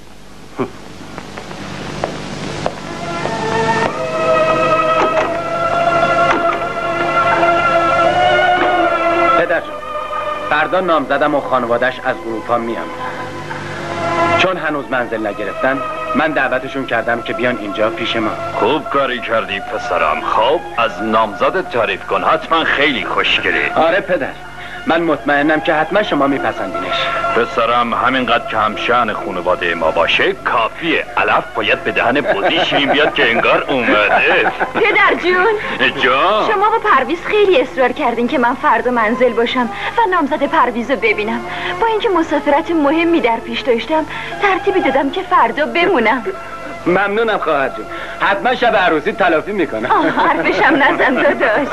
پدر فردا نامزدم و خانوادش از اروپا میان. چون هنوز منزل نگرفتن من دعوتشون کردم که بیان اینجا پیش ما. خوب کاری کردی پسرم. خب از نامزدت تعریف کن، حتما خیلی خوشگله. آره پدر، من مطمئنم که حتما شما میپسندینش. پسرم همینقدر که همشأن خانواده ما باشه کافیه. علف باید به دهن بودی شیرین بیاد که انگار اومده. پدر جون جان، شما با پرویز خیلی اصرار کردین که من فردا منزل باشم و نامزد پرویز رو ببینم. با اینکه مسافرت مهمی در پیش داشتم ترتیبی دادم که فردا بمونم. ممنونم خواهر جون. حتما شب عروسی تلافی میکنم. آه حرفشم نزن داداش.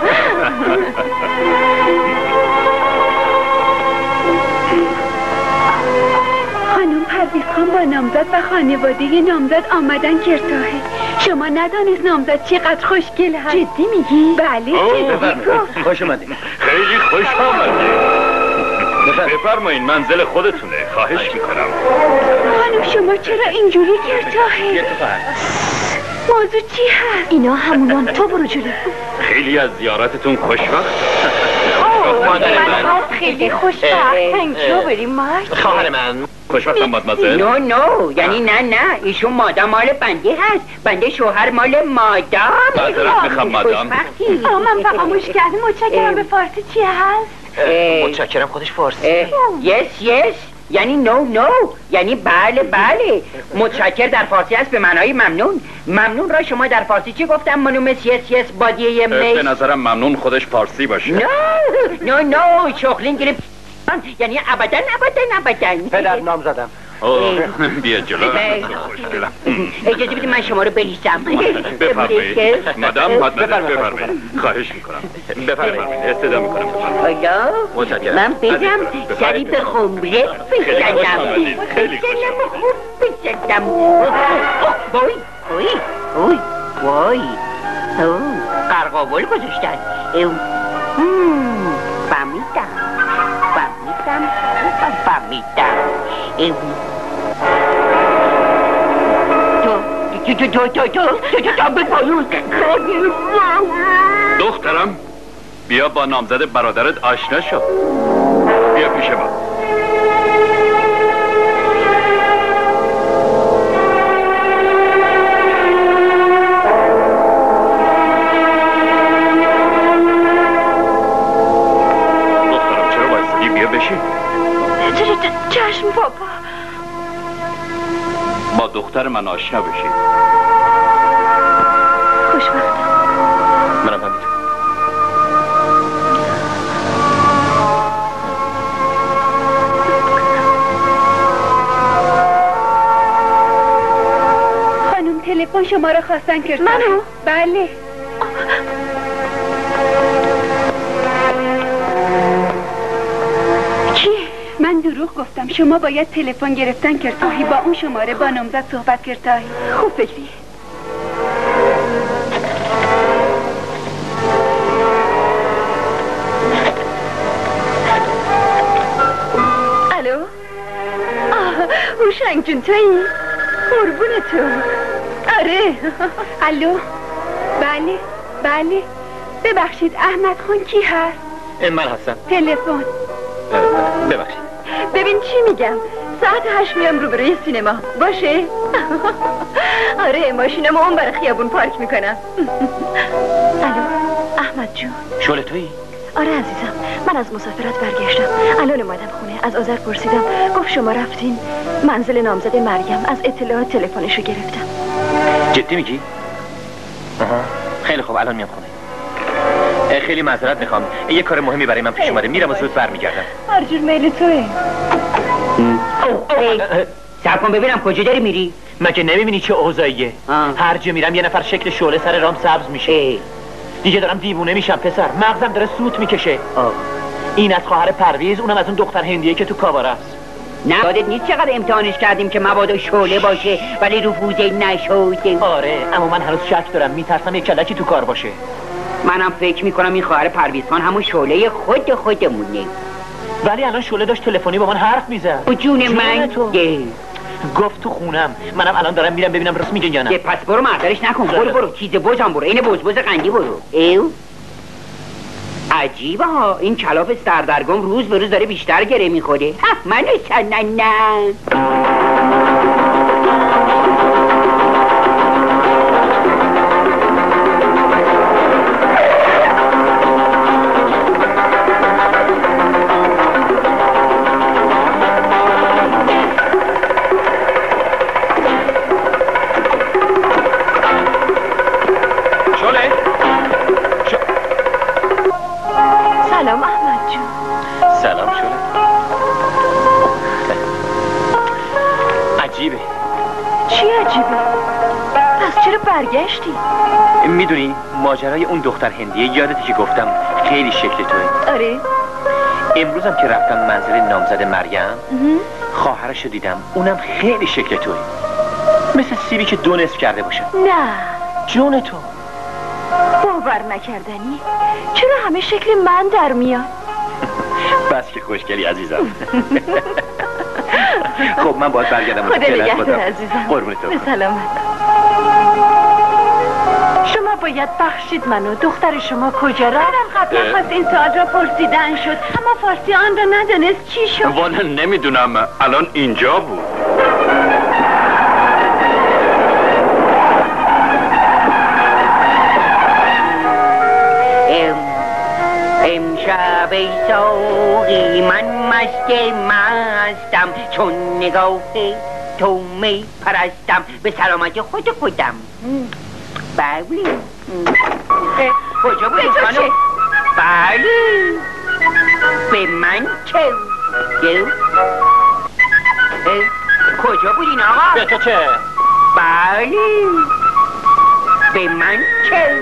خانم پرویز خان با نامزد و خانواده نامزد آمدن کرتاهه. شما ندانست نامزد چقدر خوشگل هست. جدی میگی؟ بله جدی گفت. خوش اومدین. خیلی خوش آمدید. بفرمایین منزل خودتونه. خواهش میکنم. خانم شما چرا اینجوری کرتاهه؟ موضوع چی هست؟ اینا همونان. تو برو جلو. خیلی از زیارتتون خوشوقت. مادر من خیلی خوشبخت. اینجا بریم مرد. خواهر من خوشوقتم مادمازل. نو نو یعنی نه نه ایشون مادام مال بنده هست، بنده شوهر مال مادام. معذرت میخوام مادام. آه من فراموش کردم. متشکرم. به فارسی چی هست؟ متشکرم خودش فارسی. یس یس یعنی نو نو یعنی بله بله. متشکر در فارسی هست به معنای ممنون. ممنون را شما در فارسی چی گفتم؟ منومس یس یس بادیه می. به نظرم ممنون خودش فارسی باشه. نو نو نو شغلین گریب یعنی ابدا ابدا ابدا. پدر نام زدم. بیا جلو. اجازه بدید من شما رو بلیسم. بفرمایید مادام. بفرمایید. خواهش میکنم. بفرمایید. استدا میکنم. حالا من بدم سری به خمره بزنم. خیلی خوب بزنم. وای وای وای وای قرقاول گذاشتن. فهمیدم فهمیدم فهمیدم. تو تو تو تو تو تو دخترم بیا با نامزد برادرت آشنا شو. بیا پیش ما. دخترم چرا وایسادی؟ بیا بشین. چشم بابا. با دختر من آشنا بشین. خوشبختم. منم همینطور. خانم تلفن شما را خواستن کرد. منو؟ بله. من دروغ گفتم. شما باید تلفن گرفتن کرتاهی با اون شماره با نامزد صحبت کرتاهی. خوب فکری. الو آه هوشنگ جون تویی؟ قربون تو. آره. الو بله بله. ببخشید احمد خان کی هست؟ من هستم. تلفن. ببخشید. ببین چی میگم. ساعت هشت میام روبروی سینما باشه؟ آره ماشینمو اون برای خیابون پارک میکنم. الو احمد جون. شعله تویی؟ آره عزیزم من از مسافرت برگشتم. الان اومدم خونه. از آذر پرسیدم گفت شما رفتین منزل نامزد مریم. از اطلاعات تلفنشو گرفتم. جدی میگی؟ آها خیلی خوب الان میام خونه. خیلی معذرت میخوام. یه کار مهمی برای من پیش اومده. میرم و زود برمیگردم. هر جور میل توئه. صبر کن ببینم کجا داری میری؟ مگه نمیبینی چه اوضاعیه؟ هر جا میرم یه نفر شکل شعله سر رام سبز میشه. دیگه دارم دیوونه میشم پسر. مغزم داره سوت میکشه. این از خواهر پرویز، اونم از اون دختر هندیه که تو کاباره است. نه یادت نیست چقدر امتحانش کردیم که مبادا شعله باشه ولی رفوزه نشده. آره اما من هنوز شک دارم. میترسم یک کلکی تو کار باشه. منم فکر میکنم این خواهر پرویز خان همون شعله خود خودمونه. ولی الان شعله داشت تلفنی با من حرف میزد. جون من تو گفت تو خونم. منم الان دارم میرم ببینم راست میگه یا نه. پس برو معذرش نکن. برو برو چیز بوزم برو. این بوز بوز قندی برو. ایو عجیبه ها این کلاف سردرگم روز به روز داره بیشتر گره میخوره. منو سننن. سلام احمد جون. سلام شعله. عجیبه. چی عجیبه؟ پس چرا برگشتی؟ میدونی ماجرای اون دختر هندیه یادتی که گفتم خیلی شکل توه؟ آره. امروزم که رفتم منزل نامزد مریم خواهرشو دیدم. اونم خیلی شکل توه. مثل سیبی که دو نصف کرده باشه. نه جون تو. باور نکردنی. چرا همه شکل من در میاد؟ بس که خوشگلی عزیزم. خب من باید برگردم. خدا نگهدار عزیزم. قربونت به سلامت. شما باید بخشید منو. دختر شما کجا رفت؟ منم قبلا خواست این سوال را پرسیدن شد، اما فارسی آن را ندانست. چی شد؟ والا نمیدونم، الان اینجا بود. امشب ای ساقی من مست مستم، چون نگاه تو می پرستم، به سلامت خود خودم. بلی کجا بودی خانم؟ بلی به من چه؟ کجا بودین آقا؟ به تو چه؟ بلی به من چه؟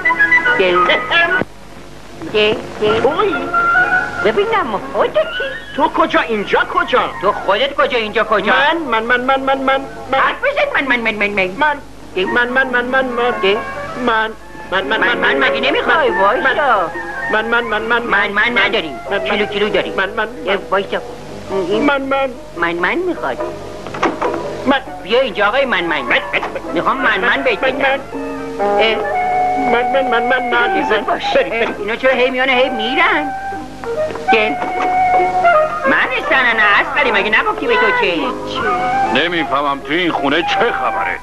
توی ببینم خودت چی؟ تو کجا اینجا کجا؟ تو خودت کجا اینجا کجا؟ من من من من من من من حرف بزن. من من من من من من من من من من من من من من من مگه نمیخوای؟ وایسا. من من من من من من نداری. کیلو کیلو داری. من من وایسا. من من من من میخواد. من بیا اینجا آقای من من میخوام من من بهت بگم. من من من من من برید اینا چرا هی میانه هی میرن؟ گل من استنن اصغری مگه نگفتی به تو چه؟ نمیفهمم تو این خونه چه خبره؟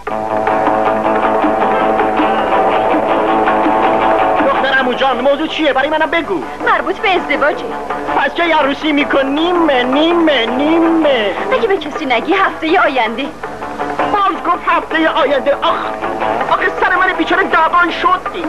دخترمو جان موضوع چیه؟ برای منم بگو. مربوط به ازدواجه. پس چه عروسی میکنیم؟ نیمه نیمه اگه به کسی نگی هفته آینده. باز گفت هفته آینده. آخ آخه سر من بیچاره دعوان شد.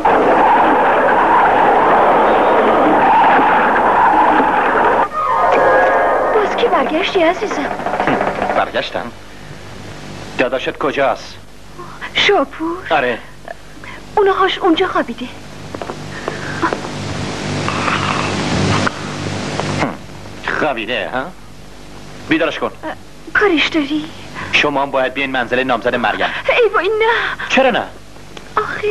باز که برگشتی عزیزم؟ برگشتم. داداشت کجاست؟ شاپور؟ آره. اونهاش اونجا خوابیده. خوابیده ها؟ بیدارش کن. کارش داری؟ شما هم باید بیاین منزل نامزد مریم. ای وای نه. چرا نه؟ آخه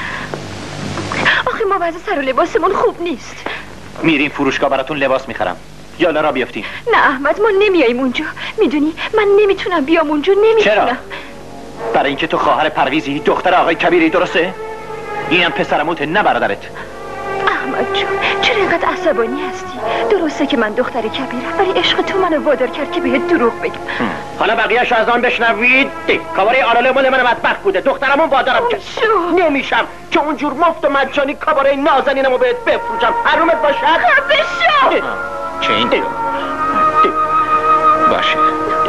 آخه ما وضع سر و لباسمون خوب نیست. میریم فروشگاه براتون لباس میخرم. یالا را بیافتیم. نه احمد ما نمیاییم اونجا. میدونی من نمیتونم بیام اونجا. نمیتونم. چرا؟ برای اینکه تو خواهر پرویزی، دختر آقای کبیری، درسته؟ اینم پسرموته نه برادرت. احمد جون چرا اینقدر عصبانی هستی؟ درسته که من دختر کبیرم ولی عشق تو منو وادار کرد که بهت دروغ بگم. حالا بقیه‌اش از آن بشنوید. کاباره آلاله مال من بدبخت بوده. دخترمون وادارم کرد. نمیشم که اونجور مفت و مجانی کاباره نازنینمو بهت بفروشم. حرومت باشه. بشو. چه این؟ باشه.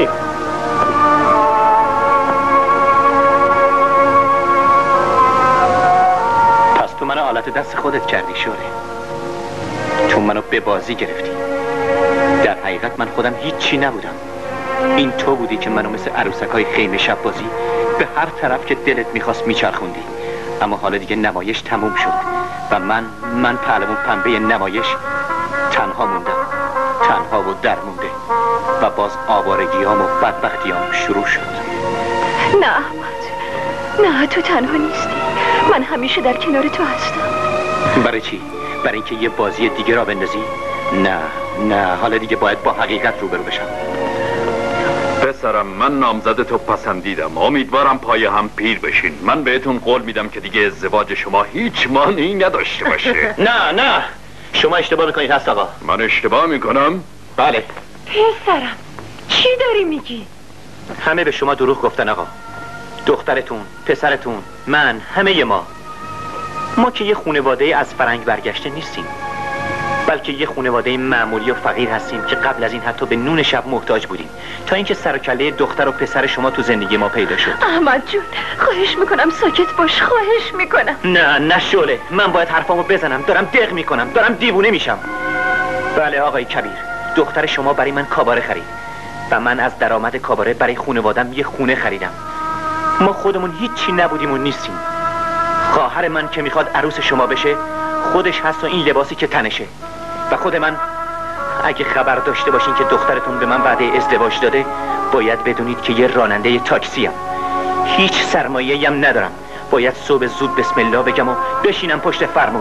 پس تو منو آلت دست خودت کردی شوره. تو منو به بازی گرفتی. در حقیقت من خودم هیچی نبودم. این تو بودی که منو مثل عروسکای خیمه شب بازی به هر طرف که دلت میخواست میچرخوندی. اما حالا دیگه نمایش تموم شد و من من پهلوان پنبه نمایش تنها موندم. تنها و در مونده و باز آوارگیام و بدبختیام شروع شد. نه احمد نه تو تنها نیستی. من همیشه در کنار تو هستم. برای چی؟ برای اینکه یه بازی دیگه را بندازی؟ نه نه حالا دیگه باید با حقیقت روبرو بشم. پسرم من نامزد تو پسندیدم. امیدوارم پای هم پیر بشین. من بهتون قول میدم که دیگه ازدواج شما هیچ مانعی نداشته باشه. نه نه شما اشتباه میکنید هست آقا. من اشتباه میکنم؟ بله. پسرم چی داری میگی؟ همه به شما دروغ گفتن آقا. دخترتون، پسرتون، من، همه ما ما که یه خانواده از فرنگ برگشته نیستیم، بلکه یه خانواده معمولی و فقیر هستیم که قبل از این حتی به نون شب محتاج بودیم تا اینکه سر و کله دختر و پسر شما تو زندگی ما پیدا شد. احمد جون خواهش میکنم ساکت باش. خواهش میکنم. نه نه شوله من باید حرفامو بزنم. دارم دق میکنم. دارم دیوونه میشم. بله آقای کبیر دختر شما برای من کاباره خرید و من از درآمد کاباره برای خانوادم یه خونه خریدم. ما خودمون هیچی نبودیم و نیستیم. خواهر من که میخواد عروس شما بشه خودش هست و این لباسی که تنشه و خود من اگه خبر داشته باشین که دخترتون به من وعده ازدواج داده باید بدونید که یه راننده تاکسی ام. هیچ سرمایه‌ای هم ندارم. باید صبح زود بسم الله بگم و بشینم پشت فرمون.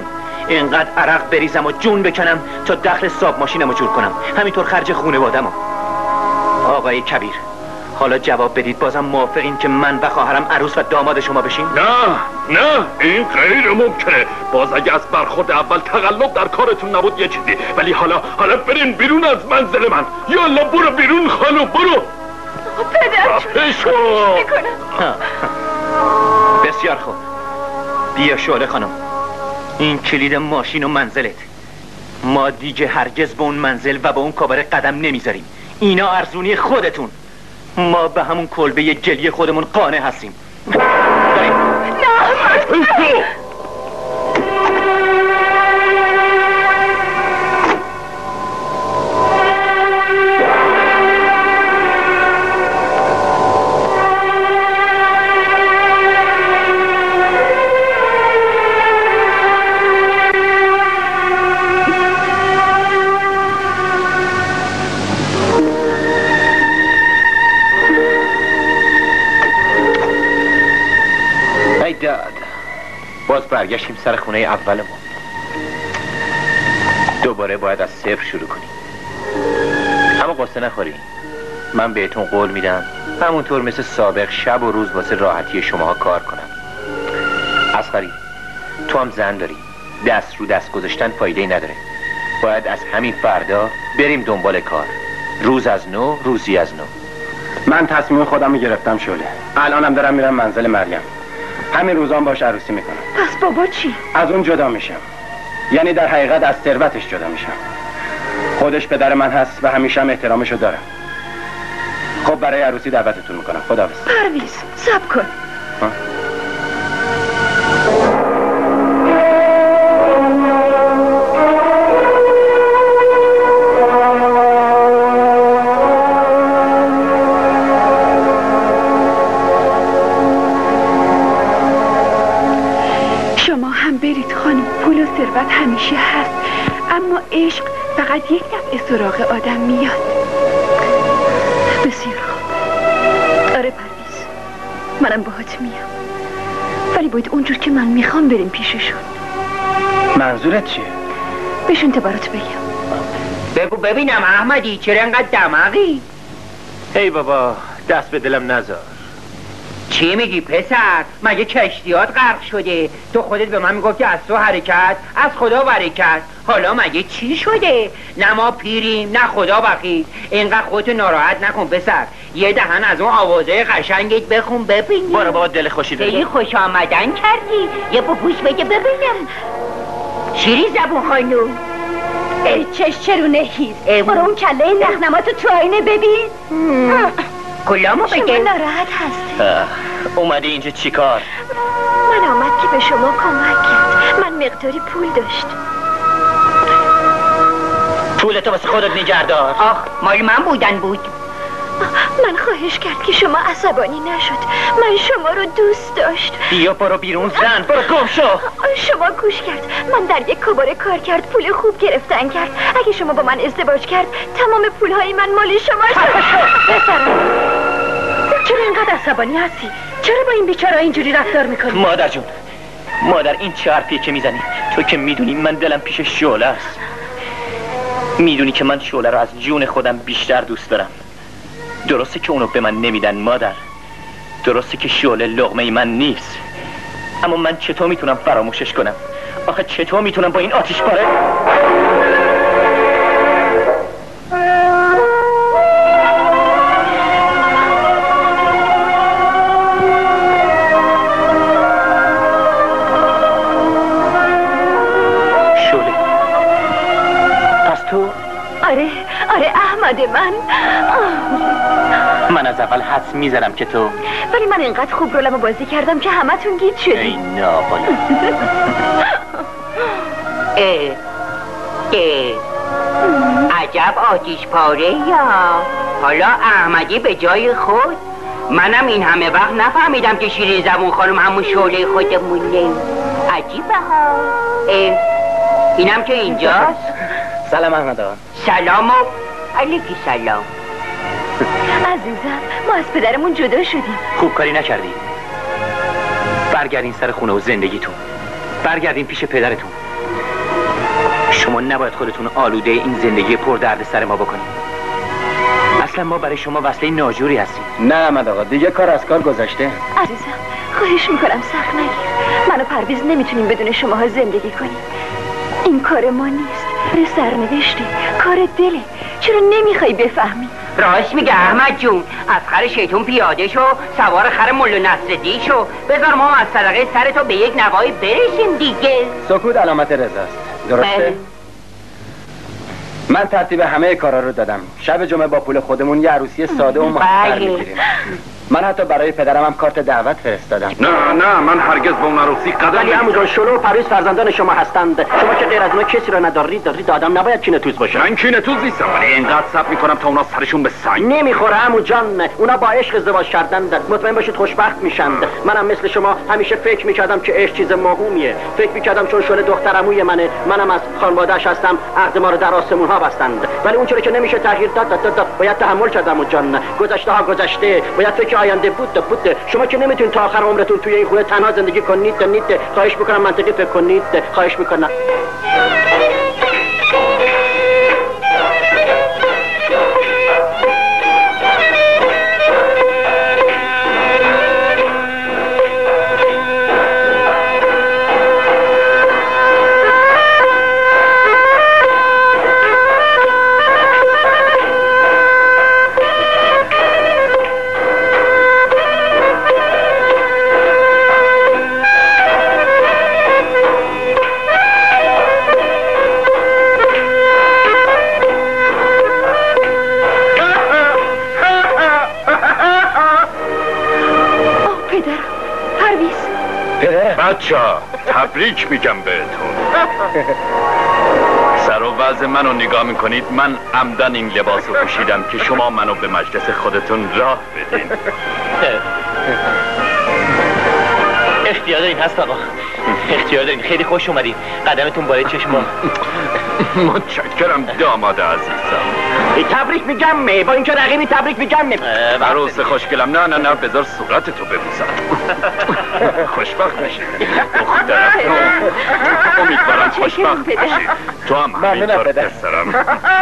اینقدر عرق بریزم و جون بکنم تا دخل ساب ماشینمو جور کنم، همینطور خرج خونوادمو. آقای کبیر، حالا جواب بدید بازم موافقین که من و خواهرم عروس و داماد شما بشیم؟ نه نه، این غیر ممکنه. باز اگه از برخورد اول تقلب در کارتون نبود یه چیزی، ولی حالا حالا برین بیرون از منزل من. یالا برو بیرون خالو، برو. پدر شو بسیار خوب، بیا شعله خانم، این کلید ماشین و منزلت. ما دیگه هرگز به اون منزل و به اون کاباره قدم نمیذاریم. اینا ارزونی خودتون. ما به همون کلبه گلی خودمون قانع هستیم. داریم. نه باز برگشتیم سر خونه اولمون. دوباره باید از صفر شروع کنیم. اما قصه نخوری، من بهتون قول میدم همونطور مثل سابق شب و روز واسه راحتی شماها کار کنم. اصغری، تو هم زن داری، دست رو دست گذاشتن فایده نداره. باید از همین فردا بریم دنبال کار، روز از نو روزی از نو. من تصمیم خودم رو گرفتم شعله. الانم دارم میرم منزل مریم. همین روزان باش عروسی میکنم. پس بابا چی؟ از اون جدا میشم، یعنی در حقیقت از ثروتش جدا میشم. خودش پدر من هست و همیشه هم احترامشو دارم. خب برای عروسی دعوتتون میکنم. خداحافظ. پرویز صبر کن. ها؟ ثروت همیشه هست، اما عشق فقط یک دفعه سراغ آدم میاد. بسیار خوب. آره پرویز، منم باهات میام، ولی باید اونجور که من میخوام بریم پیششون. منظورت چیه؟ بشون تا برات بگم. بگو ببینم احمدی چرا انقدر دماغی؟ هی بابا دست به دلم نذار. چی میگی پسر؟ مگه کشتیات غرق شده؟ تو خودت به من میگفتی از تو حرکت از خدا برکت. حالا مگه چی شده؟ نه ما پیریم نه خدا بخیر. اینقدر خودتو ناراحت نکن پسر. یه دهن از اون آوازه قشنگت بخون ببینی. برو بابا دل خوشی داره. خیلی خوش آمدن کردی. یه پوپوش بگه ببینم. شیری زبون خانوم. ای چش چرونه هیز. برو اون کله نخنماتو تو آینه ببین. کلامو بگه. شما ناراحت هستی. اومدی اینجا چی کار؟ من آمد که به شما کمک کرد. من مقداری پول داشت. پولتو واسه خودت نگهدار. آخ مال من بودن بود. من خواهش کرد که شما عصبانی نشد. من شما رو دوست داشت. بیا برو بیرون زن، برو گم شو. شما گوش کرد. من در یک کاباره کار کرد، پول خوب گرفتن کرد. اگه شما با من ازدواج کرد تمام پولهای من مال شما شد. بسرم چرا اینقدر عصبانی هستی؟ چرا با این بیچاره اینجوری رفتار میکنی؟ مادر جون، مادر این چه حرفیه که میزنی؟ تو که میدونی من دلم پیش شعله است. میدونی که من شعله رو از جون خودم بیشتر دوست دارم. درسته که اونو به من نمیدن مادر، درسته که شعله لقمه من نیست، اما من چطور میتونم فراموشش کنم؟ آخه چطور میتونم با این آتیش پاره؟ شعله، پس تو؟ آره آره احمد من. من از اول حدس میزدم که تو، ولی من اینقدر خوب رولمو بازی کردم که همتون گیج شدی. ای نابالا. اه اه عجب آتیش پاره یا. حالا احمدی به جای خود. منم این همه وقت نفهمیدم که شیرین زبون خانم همون شعله خودمونه. عجیبه ها. اه اینم که اینجاست. سلام احمد آقا. سلام و علیکی سلام. عزیزم ما از پدرمون جدا شدیم. خوب کاری نکردی. برگردین سر خونه و زندگیتون، برگردین پیش پدرتون. شما نباید خودتون آلوده این زندگی پر درد سر ما بکنید. اصلا ما برای شما وصله ناجوری هستیم. نه احمد آقا، دیگه کار از کار گذشته. عزیزم خواهش میکنم سخت نگیر. من و پرویز نمیتونیم بدون شماها زندگی کنیم. این کار ما نیست، کار سرنوشته، کار دله. چرا نمیخوای بفهمی؟ راست میگه احمد جون. از خر شیطون پیاده شو، سوار خر ملا نصرالدین شو. بذار ما از صدقه سرتو به یک نوایی برسیم دیگه. سکوت علامت رضاست، درسته؟ من ترتیب همه کارا رو دادم. شب جمعه با پول خودمون یه عروسی ساده و محترم میگیریم. من حتی برای پدرم هم کارت دعوت فرستادم. نه نه من هرگز به اون عروسی قدم ولی عمو جان شلو و پرویز فرزندان شما هستند. شما که غیر از اونا کسی را ندارید، دارید آدم نباید کینه توز باشه. من کینه توز نیستم، ولی اینقدر صبر میکنم تا اونا سرشون به سنگ. نمیخوره عمو جان، اونا با عشق ازدواج کردند. مطمئن باشید خوشبخت میشند. منم مثل شما همیشه فکر میکردم که عشق چیز موهومیه. فکر میکردم چون شله دختر عموی منه، منم از خانواده‌اش هستم، عقد ما رو در آسمون ها بستند. ولی اونچوری که نمیشه تغییر داد داد داد باید تحمل کرد عمو جان. گذشته ها گذشته، باید فکر آینده بود بود. شما که نمیتونید تا آخر عمرتون توی این خونه تنها زندگی کنید. نید خواهش میکنم منطقی فکر کنید. خواهش میکنم. بچه‌ها تبریک میگم بهتون. سر و وضع منو نگاه میکنید، من عمدن این لباسو پوشیدم که شما منو به مجلس خودتون راه بدین. اختیار دارین هست آقا، اختیار دارین. خیلی خوش اومدین، قدمتون بالای چشم ما. متشکرم داماد عزیزم. تبریک میگم، با اینکه رقیبی تبریک میگم. عروس خوشگلم. نه نه نه بذار صورتتو ببوسم. خوشبخت بشی دخترم. امیدوارم خوشبخت بشی. تو هم همینطور پسرم.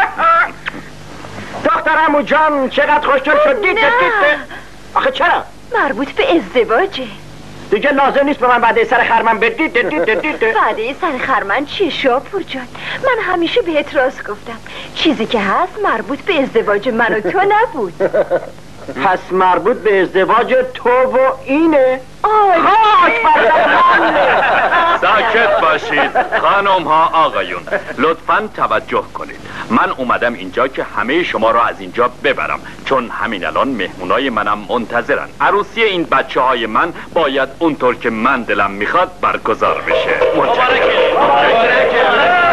دخترم و جان چقدر خوشحال شدید. آخه چرا؟ مربوط به ازدواجه. دیگه لازم نیست به من بعد سر خرمن بدید. بعد سر خرمن چیه شاپور جان؟ من همیشه بهت راست گفتم. چیزی که هست مربوط به ازدواج من و تو نبود. پس مربوط به ازدواج تو و اینه؟ آره. ساکت باشید خانم ها آقایون، لطفاً توجه کنید. من اومدم اینجا که همه شما را از اینجا ببرم، چون همین الان مهمونای منم منتظرن. عروسی این بچه های من باید اونطور که من دلم میخواد برگزار بشه. متشکرم.